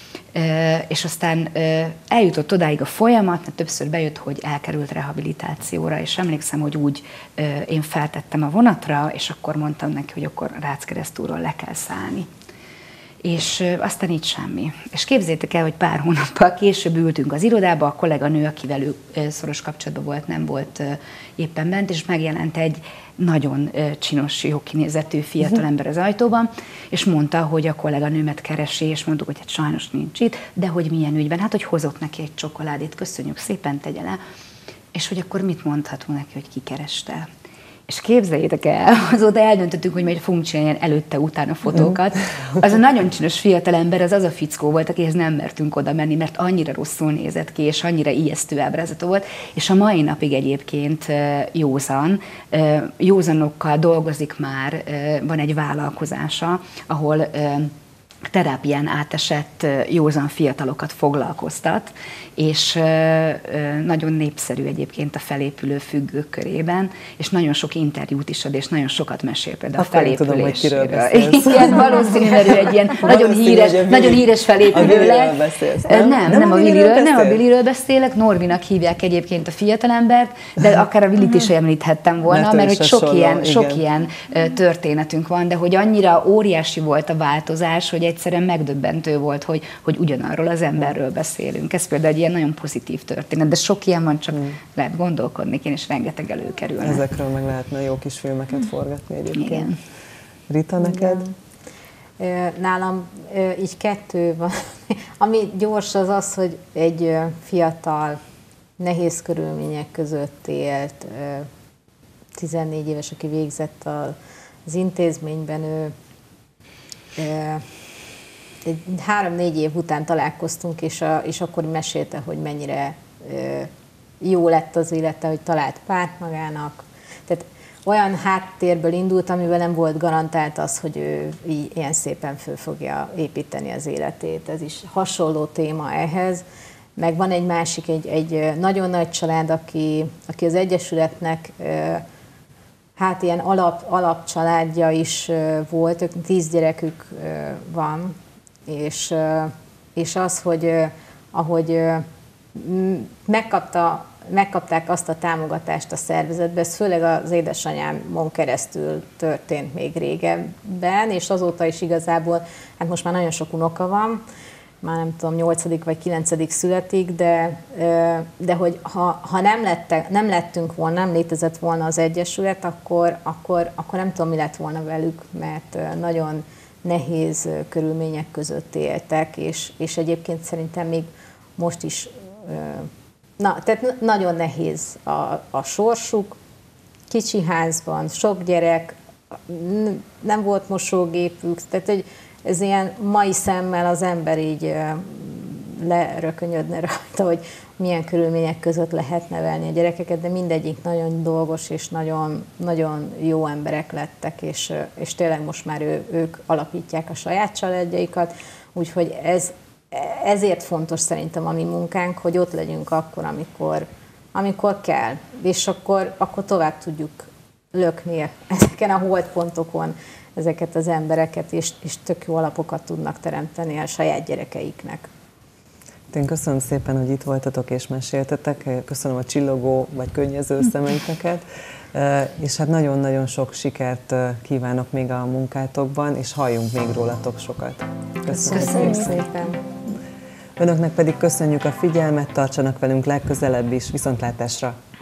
és aztán eljutott odáig a folyamat, mert többször bejött, hogy elkerült rehabilitációra, és emlékszem, hogy úgy én feltettem a vonatra, és akkor mondtam neki, hogy akkor Ráckeresztúról le kell szállni. És aztán így semmi. És képzeljétek el, hogy pár hónappal később ültünk az irodába, a kolléganő, akivel ő szoros kapcsolatban volt, nem volt éppen bent, és megjelent egy nagyon csinos, jó kinézetű fiatalember az ajtóban, és mondta, hogy a kolléganőmet keresi, és mondtuk, hogy hát sajnos nincs itt, de hogy milyen ügyben, hát hogy hozott neki egy csokoládét, köszönjük szépen, tegye le, és hogy akkor mit mondhatunk neki, hogy ki kereste. És képzeljétek el, azóta eldöntöttük, hogy majd fogunk csinálni ilyen előtte-utána fotókat. Az a nagyon csinos fiatalember, az az a fickó volt, akihez nem mertünk oda menni, mert annyira rosszul nézett ki, és annyira ijesztő ábrázata volt, és a mai napig egyébként józan, józanokkal dolgozik már, van egy vállalkozása, ahol terápián átesett józan fiatalokat foglalkoztat, és nagyon népszerű egyébként a felépülő függők körében, és nagyon sok interjút is ad, és nagyon sokat mesél például a felépüléséről. Igen, valószínű, mert ő egy ilyen nagyon híres, nagyon híres felépülő lett. Beszélsz, nem? Nem, nem, nem a Williről, nem a Williről beszélek, Norvinak hívják egyébként a fiatalembert, de akár a Willit is említhettem volna, mert, mert hogy sok ilyen, sok ilyen történetünk van, de hogy annyira óriási volt a változás, hogy egyszerűen megdöbbentő volt, hogy, hogy ugyanarról az emberről beszélünk. Ez például egy ilyen nagyon pozitív történet, de sok ilyen van, csak mm. lehet gondolkodni, én is rengeteg előkerülne. Ezekről meg lehetne jó kis filmeket forgatni egyébként. Igen. Rita, neked? Nálam így kettő van. Ami gyors az az, hogy egy fiatal nehéz körülmények között élt, tizennégy éves, aki végzett az intézményben, ő egy három-négy év után találkoztunk, és, a, és akkor mesélte, hogy mennyire jó lett az élete, hogy talált párt magának. Tehát olyan háttérből indult, amivel nem volt garantált az, hogy ő ilyen szépen föl fogja építeni az életét. Ez is hasonló téma ehhez. Meg van egy másik, egy, egy nagyon nagy család, aki, aki az Egyesületnek hát ilyen alap, alapcsaládja is volt, ők tíz gyerekük van, és, és az, hogy ahogy megkapta, megkapták azt a támogatást a szervezetbe, ez főleg az édesanyámon keresztül történt még régebben, és azóta is igazából, hát most már nagyon sok unoka van, már nem tudom, nyolcadik vagy kilencedik születik, de, de hogy ha, ha nem, lette, nem lettünk volna, nem létezett volna az Egyesület, akkor, akkor, akkor nem tudom, mi lett volna velük, mert nagyon nehéz körülmények között éltek, és, és egyébként szerintem még most is, na, tehát nagyon nehéz a, a sorsuk, kicsi házban, sok gyerek, nem volt mosógépük, tehát hogy ez ilyen mai szemmel az ember így lerökönyödne rajta, hogy milyen körülmények között lehet nevelni a gyerekeket, de mindegyik nagyon dolgos és nagyon, nagyon jó emberek lettek, és, és tényleg most már ő, ők alapítják a saját családjaikat, úgyhogy ez, ezért fontos szerintem a mi munkánk, hogy ott legyünk akkor, amikor, amikor kell, és akkor, akkor tovább tudjuk lökni ezeken a holdpontokon ezeket az embereket, és, és tök jó alapokat tudnak teremteni a saját gyerekeiknek. Én köszönöm szépen, hogy itt voltatok és meséltetek, köszönöm a csillogó vagy könnyező szemeiteket, és hát nagyon-nagyon sok sikert kívánok még a munkátokban, és halljunk még rólatok sokat. Köszönöm, köszönöm szépen! Önöknek pedig köszönjük a figyelmet, tartsanak velünk legközelebb is, viszontlátásra!